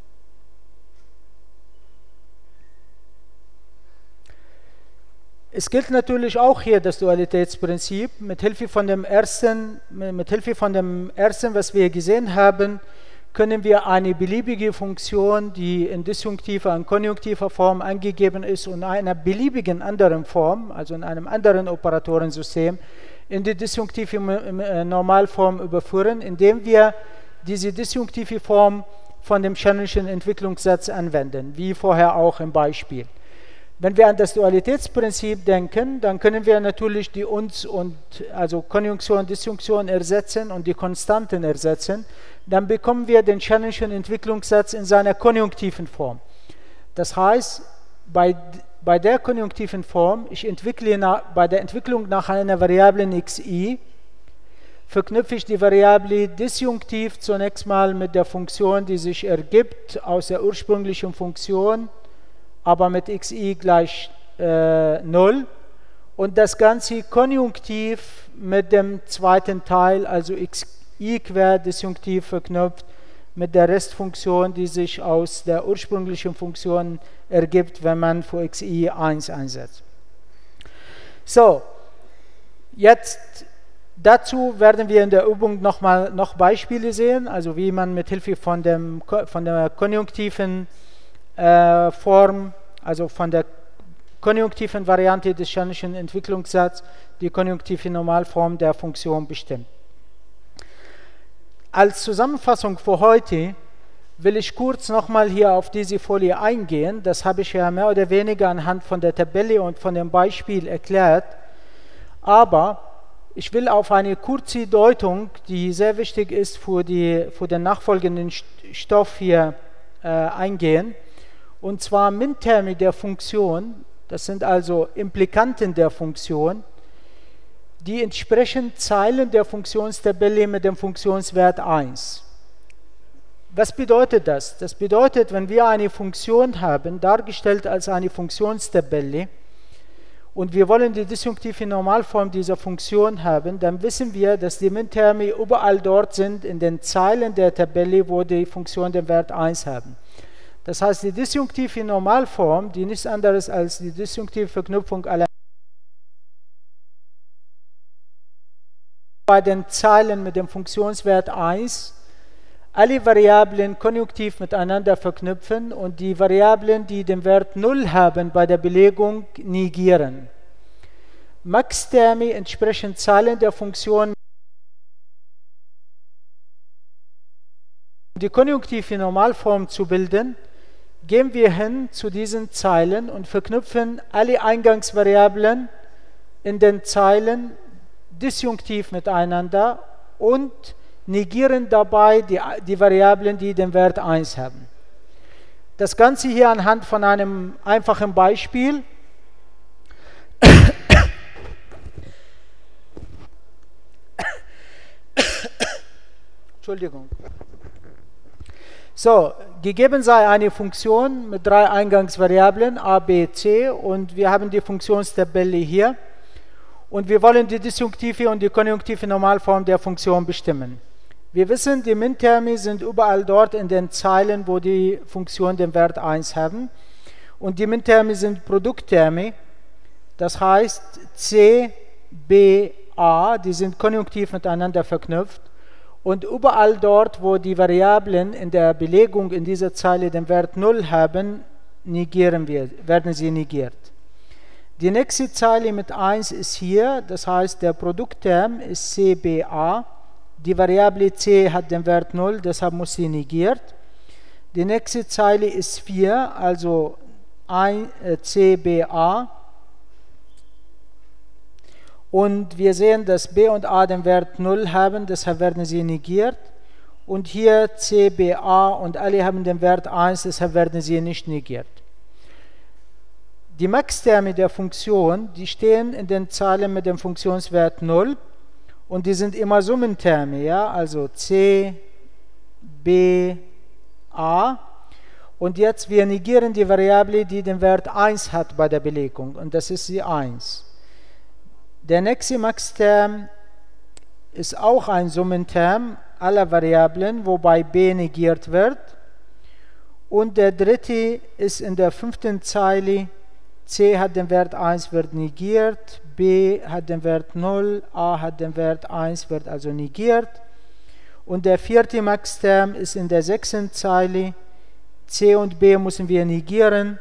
Es gilt natürlich auch hier das Dualitätsprinzip. Mit Hilfe von dem ersten, was wir gesehen haben, können wir eine beliebige Funktion, die in disjunktiver und konjunktiver Form angegeben ist, und in einer beliebigen anderen Form, also in einem anderen Operatorensystem, in die disjunktive Normalform überführen, indem wir diese disjunktive Form von dem Shannonschen Entwicklungssatz anwenden, wie vorher auch im Beispiel. Wenn wir an das Dualitätsprinzip denken, dann können wir natürlich die also Konjunktion, Disjunktion ersetzen und die Konstanten ersetzen. Dann bekommen wir den Shannonschen Entwicklungssatz in seiner konjunktiven Form. Das heißt, bei der konjunktiven Form, bei der Entwicklung nach einer Variablen xi, verknüpfe ich die Variable disjunktiv zunächst mal mit der Funktion, die sich ergibt aus der ursprünglichen Funktion, aber mit xi gleich 0, und das Ganze konjunktiv mit dem zweiten Teil, also xi quer disjunktiv verknüpft mit der Restfunktion, die sich aus der ursprünglichen Funktion ergibt, wenn man für xi 1 einsetzt. So, jetzt dazu werden wir in der Übung noch Beispiele sehen, also wie man mit Hilfe von der konjunktiven Form, also von der konjunktiven Variante des Shannonschen Entwicklungssatzes, die konjunktive Normalform der Funktion bestimmt. Als Zusammenfassung für heute will ich kurz nochmal hier auf diese Folie eingehen. Das habe ich ja mehr oder weniger anhand von der Tabelle und von dem Beispiel erklärt. Aber ich will auf eine kurze Deutung, die sehr wichtig ist für den nachfolgenden Stoff hier eingehen. Und zwar Minterme der Funktion, das sind also Implikanten der Funktion, die entsprechen Zeilen der Funktionstabelle mit dem Funktionswert 1. Was bedeutet das? Das bedeutet, wenn wir eine Funktion haben, dargestellt als eine Funktionstabelle, und wir wollen die disjunktive Normalform dieser Funktion haben, dann wissen wir, dass die Minterme überall dort sind in den Zeilen der Tabelle, wo die Funktion den Wert 1 haben. Das heißt, die disjunktive Normalform, die nichts anderes als die disjunktive Verknüpfung aller bei den Zeilen mit dem Funktionswert 1 alle Variablen konjunktiv miteinander verknüpfen und die Variablen, die den Wert 0 haben, bei der Belegung negieren. Maxtermi entsprechen Zahlen der Funktion. Um die konjunktive Normalform zu bilden, gehen wir hin zu diesen Zeilen und verknüpfen alle Eingangsvariablen in den Zeilen disjunktiv miteinander und negieren dabei die Variablen, die den Wert 1 haben. Das Ganze hier anhand von einem einfachen Beispiel. Entschuldigung. So, gegeben sei eine Funktion mit 3 Eingangsvariablen a, b, c und wir haben die Funktionstabelle hier und wir wollen die disjunktive und die konjunktive Normalform der Funktion bestimmen. Wir wissen, die Mintermi sind überall dort in den Zeilen, wo die Funktion den Wert 1 haben und die Mintermi sind Produkttermi, das heißt c, b, a, die sind konjunktiv miteinander verknüpft. Und überall dort, wo die Variablen in der Belegung in dieser Zeile den Wert 0 haben, werden sie negiert. Die nächste Zeile mit 1 ist hier, das heißt der Produktterm ist CBA. Die Variable c hat den Wert 0, deshalb muss sie negiert. Die nächste Zeile ist 4, also CBA. Und wir sehen, dass b und a den Wert 0 haben, deshalb werden sie negiert. Und hier CBA und alle haben den Wert 1, deshalb werden sie nicht negiert. Die Maxterme der Funktion, die stehen in den Zahlen mit dem Funktionswert 0 und die sind immer Summenterme, ja? Also c, b, a. Und jetzt wir negieren die Variable, die den Wert 1 hat bei der Belegung und das ist die 1. Der nächste Maxterm ist auch ein Summenterm aller Variablen, wobei b negiert wird. Und der dritte ist in der 5. Zeile, c hat den Wert 1, wird negiert, b hat den Wert 0, a hat den Wert 1, wird also negiert. Und der 4. Maxterm ist in der 6. Zeile, c und b müssen wir negieren.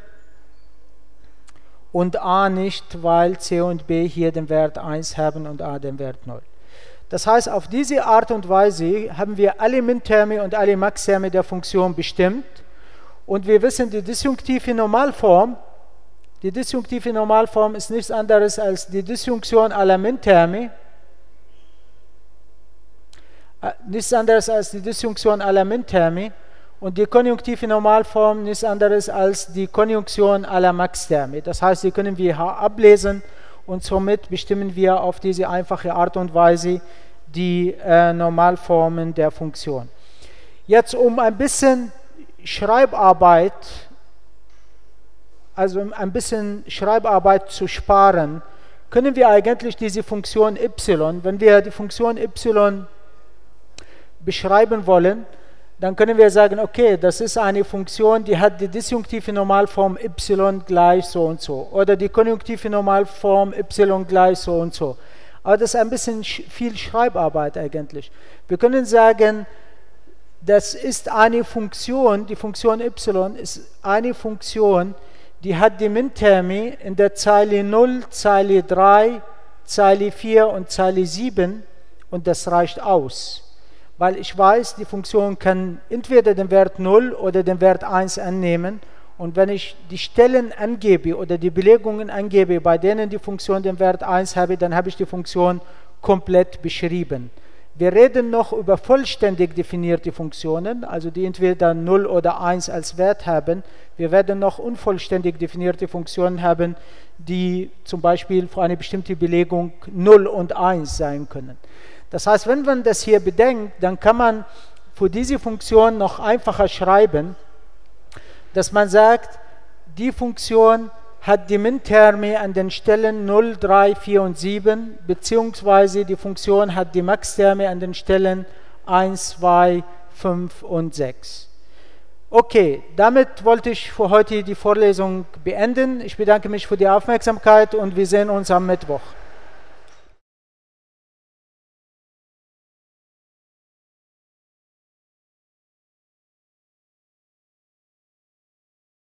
Und a nicht, weil c und b hier den Wert 1 haben und a den Wert 0. Das heißt, auf diese Art und Weise haben wir alle Minterme und alle Maxterme der Funktion bestimmt. Und wir wissen, die disjunktive Normalform ist nichts anderes als die Disjunktion aller Minterme. Und die konjunktive Normalform nichts anderes als die Konjunktion aller Maxterme. Das heißt, die können wir ablesen und somit bestimmen wir auf diese einfache Art und Weise die Normalformen der Funktion. Jetzt um ein bisschen Schreibarbeit zu sparen, können wir eigentlich diese Funktion y, wenn wir die Funktion y beschreiben wollen, dann können wir sagen, okay, das ist eine Funktion, die hat die disjunktive Normalform y gleich so und so. Oder die konjunktive Normalform y gleich so und so. Aber das ist ein bisschen viel Schreibarbeit eigentlich. Wir können sagen, das ist eine Funktion, die Funktion y ist eine Funktion, die hat die Minterme in der Zeile 0, Zeile 3, Zeile 4 und Zeile 7 und das reicht aus. Weil ich weiß, die Funktion kann entweder den Wert 0 oder den Wert 1 annehmen. Und wenn ich die Stellen angebe oder die Belegungen angebe, bei denen die Funktion den Wert 1 habe, dann habe ich die Funktion komplett beschrieben. Wir reden noch über vollständig definierte Funktionen, also die entweder 0 oder 1 als Wert haben. Wir werden noch unvollständig definierte Funktionen haben, die zum Beispiel für eine bestimmte Belegung 0 und 1 sein können. Das heißt, wenn man das hier bedenkt, dann kann man für diese Funktion noch einfacher schreiben, dass man sagt, die Funktion hat die Minterme an den Stellen 0, 3, 4 und 7, beziehungsweise die Funktion hat die Maxterme an den Stellen 1, 2, 5 und 6. Okay, damit wollte ich für heute die Vorlesung beenden. Ich bedanke mich für die Aufmerksamkeit und wir sehen uns am Mittwoch.